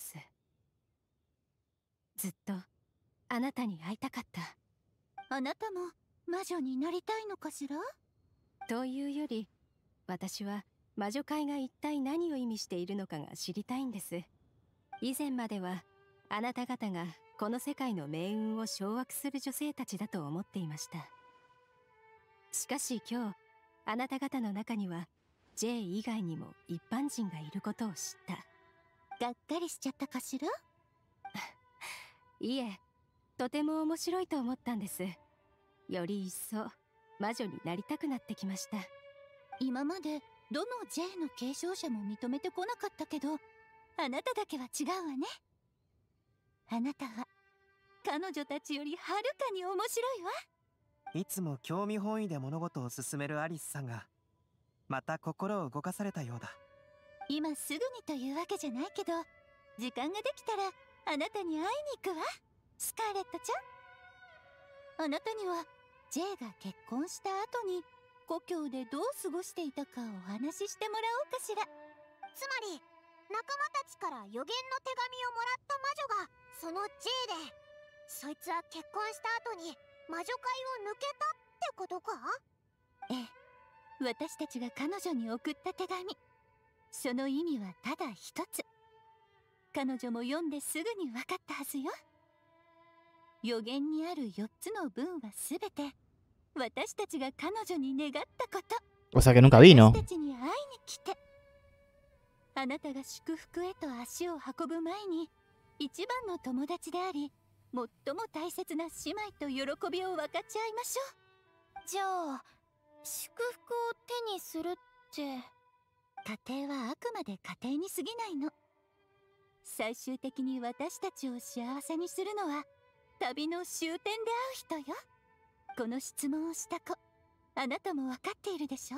ずっとあなたに会いたかった。 あなたも魔女になりたいのかしら？ というより、私は魔女界が一体何を意味しているのかが知りたいんです。以前まではあなた方がこの世界の命運を掌握する女性たちだと思っていました。しかし今日、あなた方の中には J 以外にも一般人がいることを知った。 がっかりしちゃったかしら？ いえ、とても面白いと思ったんです。より一層魔女になりたくなってきました。 今までどの J の継承者も認めてこなかったけど、あなただけは違うわね。あなたは彼女たちよりはるかに面白いわ。 いつも興味本位で物事を進めるアリスさんがまた心を動かされたようだ。 今すぐにというわけじゃないけど、時間ができたらあなたに会いに行くわ、スカーレットちゃん。あなたには J が結婚した後に故郷でどう過ごしていたかをお話ししてもらおうかしら。つまり仲間たちから予言の手紙をもらった魔女がその J で、そいつは結婚した後に魔女界を抜けたってことか？ええ、私たちが彼女に送った手紙、その意味はただ一つ。彼女も読んですぐに分かったはずよ。予言にある4つの文はすべて私たちが彼女に願ったこと。 O sea que nunca vino. 私たちに会いに来て、あなたが祝福へと足を運ぶ前に一番の友達であり最も大切な姉妹と喜びを分かち合いましょう。 じゃあ祝福を手にするって、 家庭はあくまで家庭に過ぎないの。最終的に私たちを幸せにするのは旅の終点で会う人よ。この質問をした子、あなたも分かっているでしょ？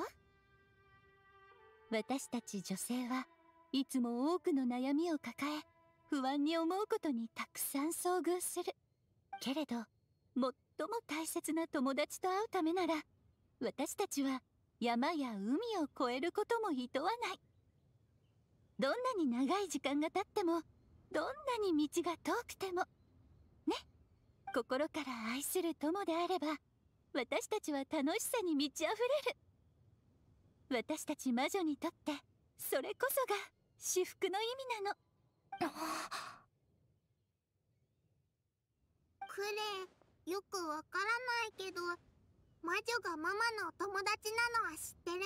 私たち女性はいつも多くの悩みを抱え、不安に思うことにたくさん遭遇する。けれど最も大切な友達と会うためなら、私たちは山や海を越えることも厭わない。どんなに長い時間が経っても、どんなに道が遠くてもね、心から愛する友であれば私たちは楽しさに満ち溢れる。私たち魔女にとってそれこそが至福の意味なの。クレイ、よくわからないけど魔女がママのお友達なのは知ってるよ。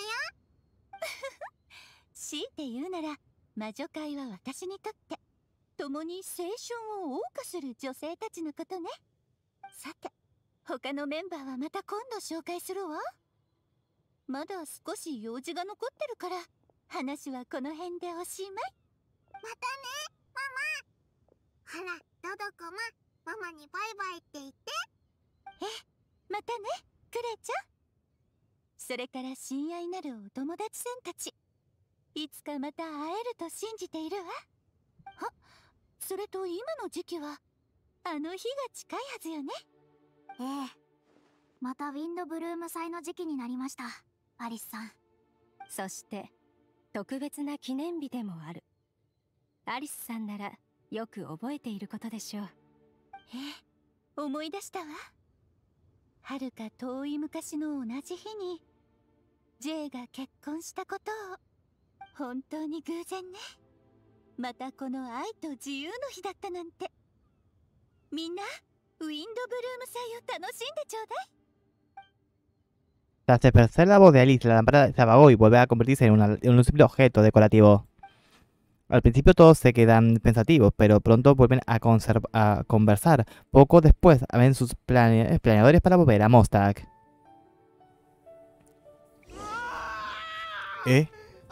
強いて言うなら魔女界は私にとって共に青春を謳歌する女性たちのことね。さて、他のメンバーはまた今度紹介するわ。まだ少し用事が残ってるから話はこの辺でおしまい。またね、ママ。ほら、ドドコママにバイバイって言って。ええ、またね、クレちゃん。それから親愛なるお友達さんたち、いつかまた会えると信じているわ。あ、それと今の時期はあの日が近いはずよね。 ええ、またウィンドブルーム祭の時期になりました、アリスさん。 そして特別な記念日でもある。アリスさんならよく覚えていることでしょう。 ええ、思い出したわ。はるか遠い昔の同じ日に J が結婚したことを。本当に偶然ね。またこの愛と自由の日だったなんて。みんなウィンドブルーム祭を楽しんでちょうだい。 Tras despertar la voz de Alice, la lámpara se apagó y vuelve a convertirse en un simple objeto decorativo. Al principio todos se quedan pensativos, pero pronto vuelven a conversar. Poco después abren sus planeadores para volver a Mostak. ¿Eh?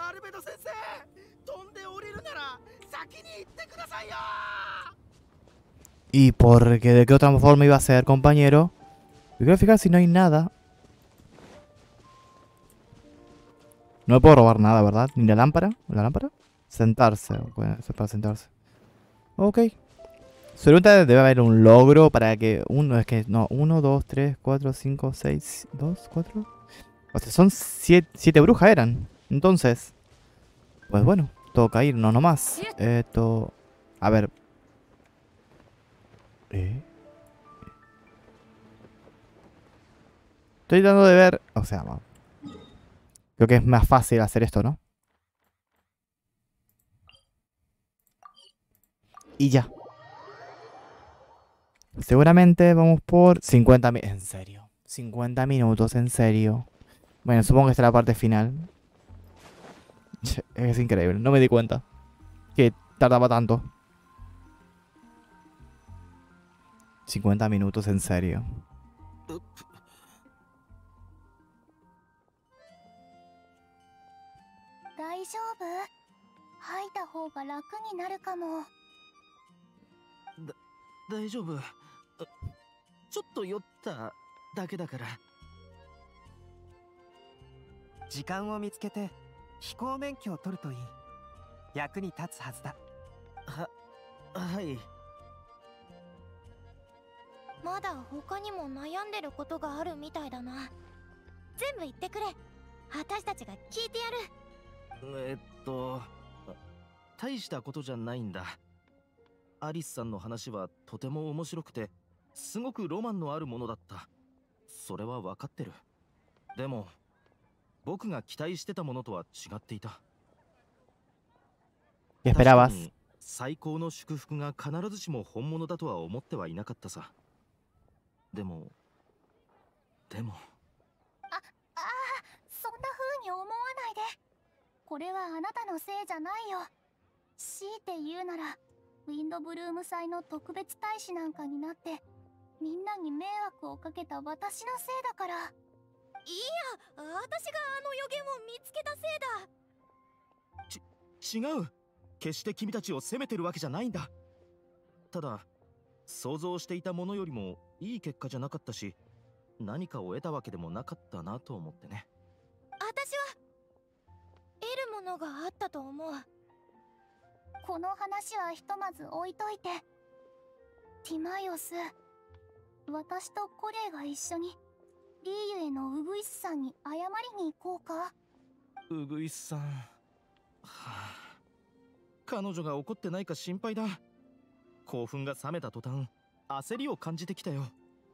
¿Y por qué? ¿De qué otra forma iba a ser, compañero? Yo quiero fijar si no hay nada. No me puedo robar nada, ¿verdad? Ni la lámpara. ¿La lámpara? Sentarse. Bueno, eso es para sentarse. Ok. Seguramente debe haber un logro para que uno, es que no, 1, 2, 3, 4, 5, 6, 2, 4. O sea, son 7 brujas eran. Entonces, pues bueno, toca irnos nomás. Esto, a ver. Estoy tratando de ver, o sea, creo que es más fácil hacer esto, ¿no? Y ya. Seguramente vamos por 50 minutos. En serio. 50 minutos, en serio. Bueno, supongo que esta es la parte final. Es increíble. No me di cuenta que tardaba tanto. 50 minutos, en serio. 大丈夫。ちょっと酔っただけだから。 時間を見つけて飛行免許を取るといい。役に立つはずだ。 はい。 まだ他にも悩んでることがあるみたいだな。全部言ってくれ。私たちが聞いてやる。 大したことじゃないんだ。アリスさんの話はとても面白くて、すごくロマンのあるものだった。それは分かってる。でも僕が期待してたものとは違っていた。確かに最高の祝福が必ずしも本物だとは思ってはいなかったさ。でもそんな風に思わないで。これはあなたのせいじゃないよ。強いて言うならウィンドブルーム祭の特別大使なんかになってみんなに迷惑をかけた私のせいだから。いや、 私があの予言を見つけたせいだ。 違う。決して君たちを責めてるわけじゃないんだ。ただ想像していたものよりもいい結果じゃなかったし、何かを得たわけでもなかったなと思ってね。 私は得るものがあったと思う。 この話はひとまず置いといて。ティマイオス、私とコレイが一緒にリーユへのウグイスさんに謝りに行こうか。 ウグイスさん、彼女が怒ってないか心配だ。興奮が冷めた途端焦りを感じてきたよ。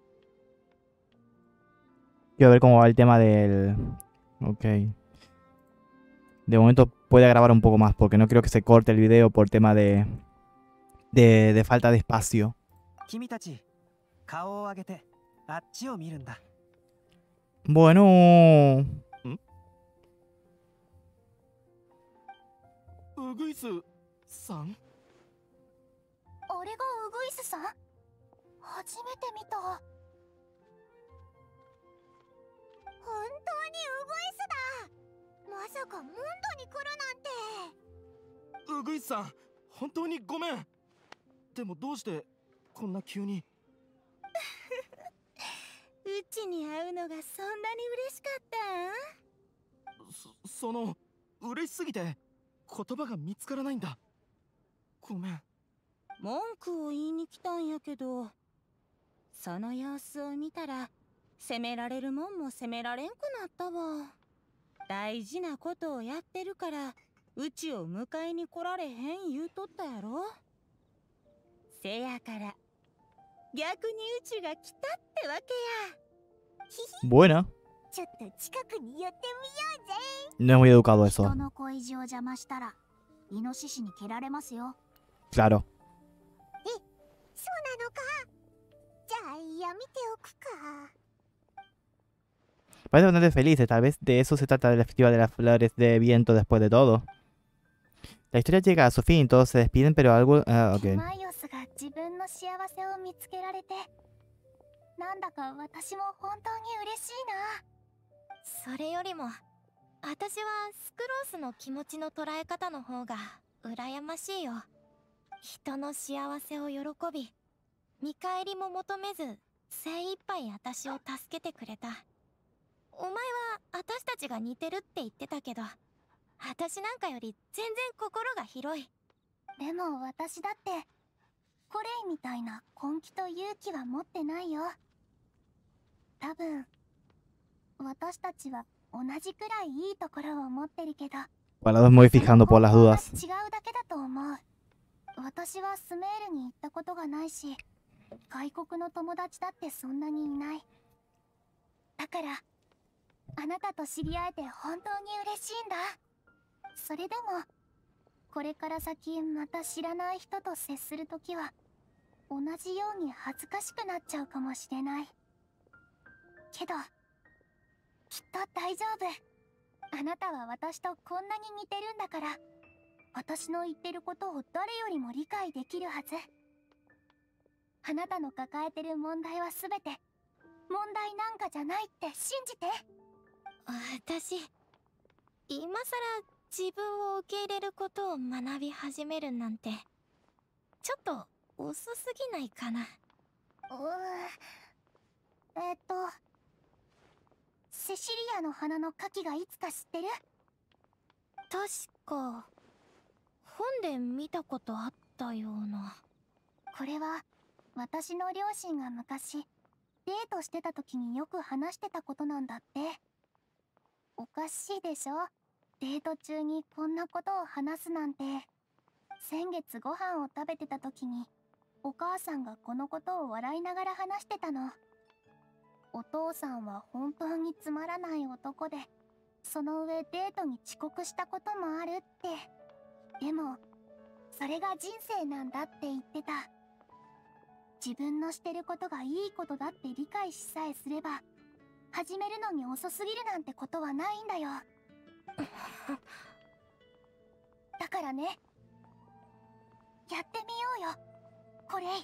Quiero ver cómo va el tema del... Ok. De momento puede grabar un poco más porque no creo que se corte el video por tema de falta de espacio. 君たち、顔を上げてあっちを見るんだ。 Bueno. ウグイスさん？ あれがウグイスさん？初めて見た。本当にウグイスだ。まさかモンドに来るなんて。 ウグイスさん、本当にごめん。でもどうしてこんな急に。 うちに会うのがそんなに嬉しかったん？ その嬉しすぎて言葉が見つからないんだ。ごめん。 文句を言いに来たんやけど、その様子を見たら責められるもんも責められんくなったわ。大事なことをやってるからうちを迎えに来られへん言うとったやろ。せやから逆にうちが来たってわけや。 Buena. ちょっと近くに寄ってみようぜ。 No es muy educado eso. 人の恋路を邪魔したらイノシシに蹴られますよ。 Claro. そうなのか。じゃあやめておくか。 Parece bastante felices, tal vez de eso se trata del Festival de las Flores de Viento después de todo. La historia llega a su fin, todos se despiden, pero algo... ok. マイオスが自分の幸せを見つけられて、なんだか私も本当に嬉しいな。それよりも私はスクロースの気持ちの捉え方の方が羨ましいよ。人の幸せを喜び、見返りも求めず精一杯私を助けてくれた。お前は私たちが似てるって言ってたけど、私なんかより全然心が広い。 でも私だってコレイみたいな根気と勇気は持ってないよ。多分私たちは同じくらいいいところを持ってるけど、 Para los muy fijando por las その方 dudas. 法が違うだけだと思う。私はスメールに行ったことがないし、外国の友達だってそんなにいない。だからあなたと知り合えて本当に嬉しいんだ。それでもこれから先また知らない人と接するときは同じように恥ずかしくなっちゃうかもしれない。けどきっと大丈夫。あなたは私とこんなに似てるんだから、私の言ってることを誰よりも理解できるはず。あなたの抱えてる問題は全て問題なんかじゃないって信じて。 私今さら自分を受け入れることを学び始めるなんてちょっと遅すぎないかな。 セシリアの花の花期がいつか知ってる？ 確か本で見たことあったような。 これは私の両親が昔デートしてた時によく話してたことなんだって。おかしいでしょ、デート中にこんなことを話すなんて。先月ご飯を食べてた時にお母さんがこのことを笑いながら話してたの。お父さんは本当につまらない男で、その上デートに遅刻したこともあるって。でもそれが人生なんだって言ってた。自分のしてることがいいことだって理解しさえすれば、始めるのに遅すぎるなんてことはないんだよ。だからね、やってみようよ、コレイ。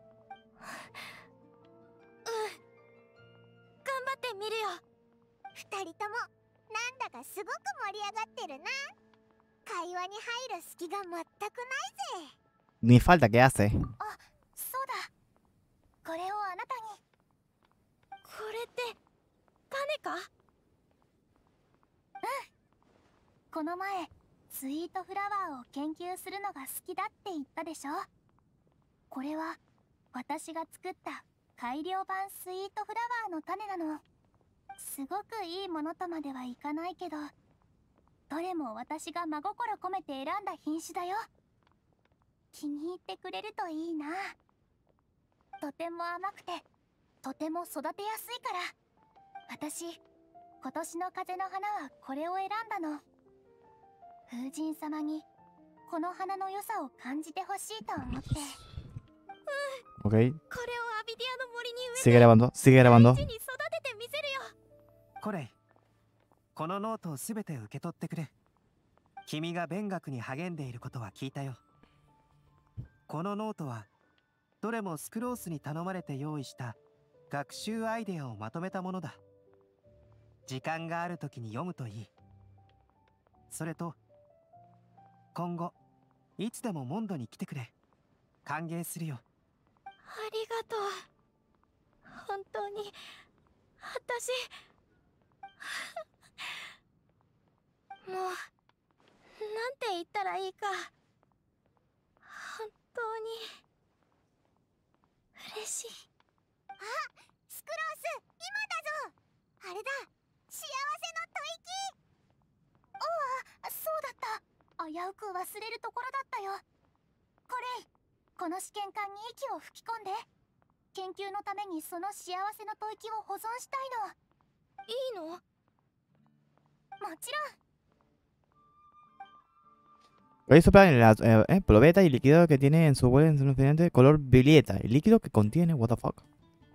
頑張ってみるよ。 二人ともなんだかすごく盛り上がってるな。会話に入る隙が全くないぜ。 Ni falta que hace. あ、そうだ。これをあなたに。 これって種か？ この前スイートフラワーを研究するのが好きだって言ったでしょ。これは私が作った改良版スイートフラワーの種なの。すごくいいものとまではいかないけど、どれも私が真心込めて選んだ品種だよ。気に入ってくれるといいな。とても甘くてとても育てやすいから。私今年の風の花はこれを選んだの。風神様にこの花の良さを感じてほしいと思って。 Ok. これをアビディアの森に植えて Sigue grabando, sigue grabando. 大事に育ててみせるよ。 コレイ、このノートをすべて受け取ってくれ。君が勉学に励んでいることは聞いたよ。このノートはどれもスクロースに頼まれて用意した学習アイデアをまとめたものだ。時間があるときに読むといい。それと今後いつでもモンドに来てくれ。歓迎するよ。 ありがとう。本当に私もうなんて言ったらいいか。本当に嬉しい。 あ、スクロース、今だぞ。あれだ、幸せの吐息。 ああ、そうだった。危うく忘れるところだったよ。コレイ、この試験管に息を吹き込んで。研究のためにその幸せの吐息を保存したいの。 いいの？ もちろん。 Voy a soplar en la probeta y líquido que tiene en su huele en su ingrediente color violeta. El líquido que contiene, what the fuck.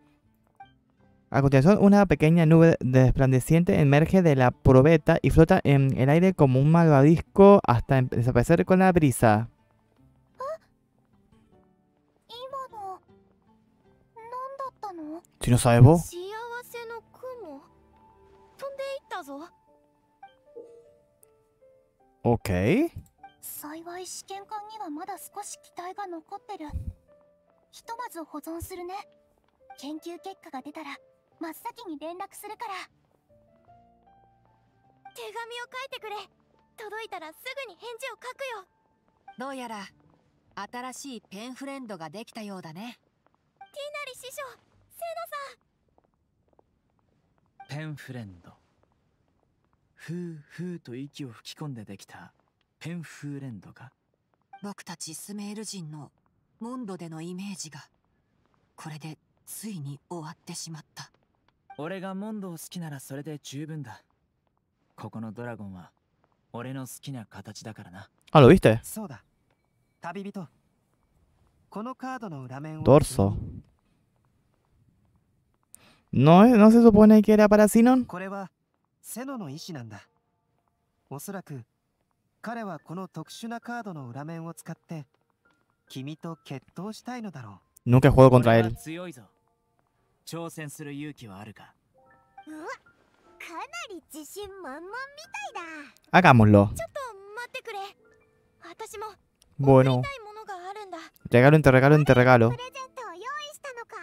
A continuación, una pequeña nube resplandeciente emerge de la probeta y flota en el aire como un malvavisco hasta desaparecer con la brisa. Si no sabes vos. 幸せの雲飛んでいったぞ。 Ok. 幸い試験管にはまだ少し気体が残ってる。ひとまず保存するね。研究結果が出たら真っ先に連絡するから。 手紙を書いてくれ。届いたらすぐに返事を書くよ。 どうやら新しいペンフレンドができたようだね。 ティナリ師匠、セペンフレンド。ふうふうと息を吹き込んでできたペンフレンドが。 僕たちスメール人のモンドでのイメージがこれでついに終わってしまった。 俺がモンドを好きならそれで十分だ。ここのドラゴンは俺の好きな形だからな。 Ah, ¿lo viste? そうだ。旅人。このカードの裏面を。 Dorso. ¿No se supone que era para Sinon? これはセノの意志なんだ。おそらく彼はこの特殊なカードの裏面を使って君と決闘したいのだろう。 Nunca he jugado contra él. 強いぞ。挑戦する勇気はあるか。 うわ、かなり自信満々みたいだ。 Hagámoslo. ちょっと待ってくれ。私も Bueno. 送りたいものがあるんだ。 Regalo entre regalo entre regalo. プレゼントを用意したのか？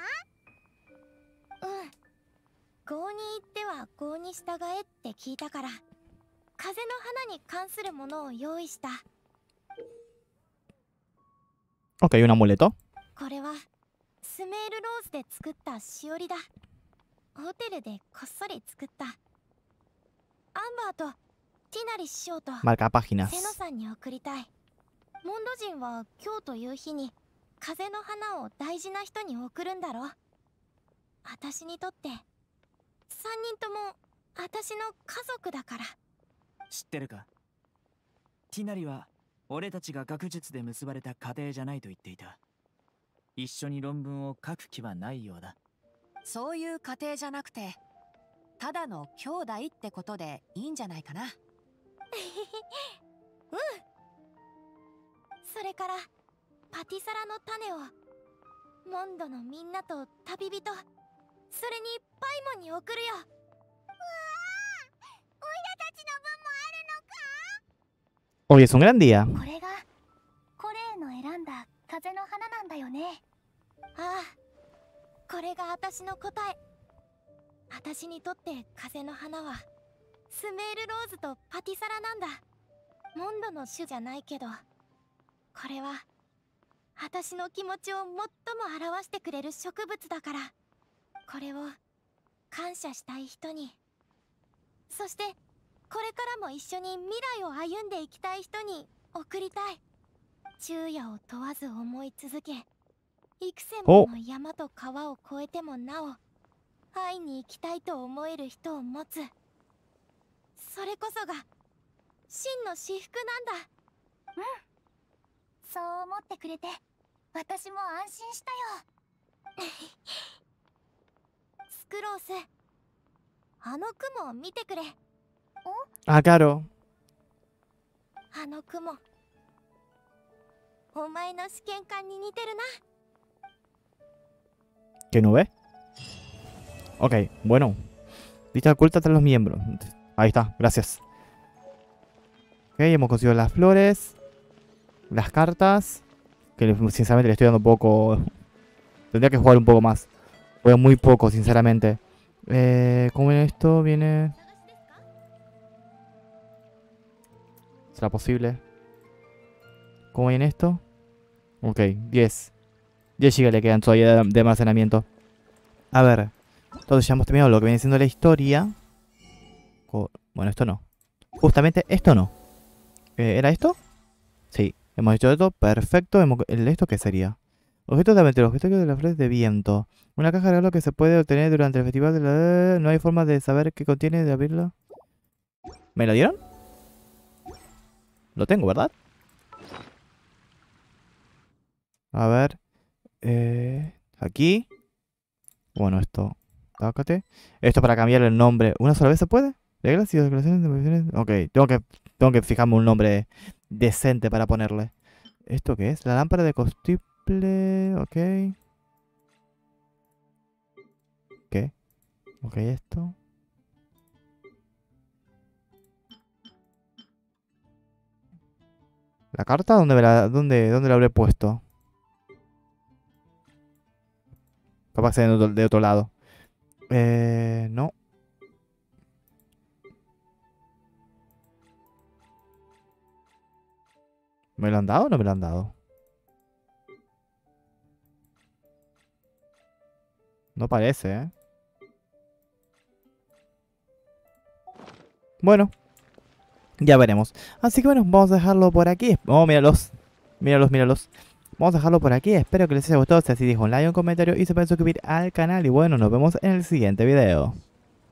郷に行っては郷に従えって聞いたから、風の花に関するものを用意した。 Ok, un amuleto. これはスメールローズで作ったしおりだ。ホテルでこっそり作った。アンバーとティナリ師匠と Marca páginas. セノさんに送りたい。モンド人は今日という日に風の花を大事な人に送るんだろ。私にとって3人とも私の家族だから。 知ってるか？ティナリは俺たちが学術で結ばれた家庭じゃないと言っていた。一緒に論文を書く気はないようだ。 そういう家庭じゃなくてただの兄弟ってことでいいんじゃないかな。 それからパティサラの種をモンドのみんなと旅人、それにパイモンに送るよ。 うわー、おいらたちの分もあるのか？ Hoy es un gran día. これがコレーの選んだ風の花なんだよね。 ああ、これが私の答え。私にとって風の花はスメールローズとパティサラなんだ。モンドの種じゃないけど、これは私の気持ちを最も表してくれる植物だから、これを感謝したい人に、そしてこれからも一緒に未来を歩んでいきたい人に送りたい。昼夜を問わず思い続け、幾千もの山と川を越えてもなお会いに行きたいと思える人を持つ。それこそが真の至福なんだ。 そう思ってくれて私も安心したよ。 スクロース、あの雲を見てくれ。 Ah, claro. あの雲、お前の試験管に似てるな。 ¿Qué nube? Ok, bueno. Lista oculta tras los miembros. Ahí está, gracias. Ok, hemos conseguido las flores. Las cartas. Que sinceramente le estoy dando un poco. Tendría que jugar un poco más. Juego muy poco, sinceramente. ¿Cómo viene esto? Viene. ¿Será posible? ¿Cómo viene esto? Ok, 10. 10 GB le quedan todavía de almacenamiento. A ver. Entonces ya hemos terminado lo que viene siendo la historia. Bueno, esto no. Justamente esto no. ¿Era esto? Sí. Hemos hecho esto. Perfecto. ¿Esto qué sería? Objetos de aventura. Objetos de las flores de viento. Una caja de regalo que se puede obtener durante el festival de la... No hay forma de saber qué contiene de abrirlo. ¿Me lo dieron? Lo tengo, ¿verdad? A ver. Aquí. Bueno, esto. Tácate. Esto para cambiar el nombre. ¿Una sola vez se puede? Reglas y declaraciones de prohibiciones. Ok, tengo que fijarme un nombre decente para ponerle. ¿Esto qué es? La lámpara de combustible. Ok. ¿Qué? Ok, esto. ¿La carta? ¿Dónde la habré puesto? Capaz que sea de otro lado. No. ¿Me lo han dado o no me lo han dado? No parece, ¿eh? Bueno, ya veremos. Así que bueno, vamos a dejarlo por aquí. Oh, míralos. Míralos, míralos. Vamos a dejarlo por aquí. Espero que les haya gustado. Si así, dejo un like, un comentario y se pueden suscribir al canal. Y bueno, nos vemos en el siguiente video.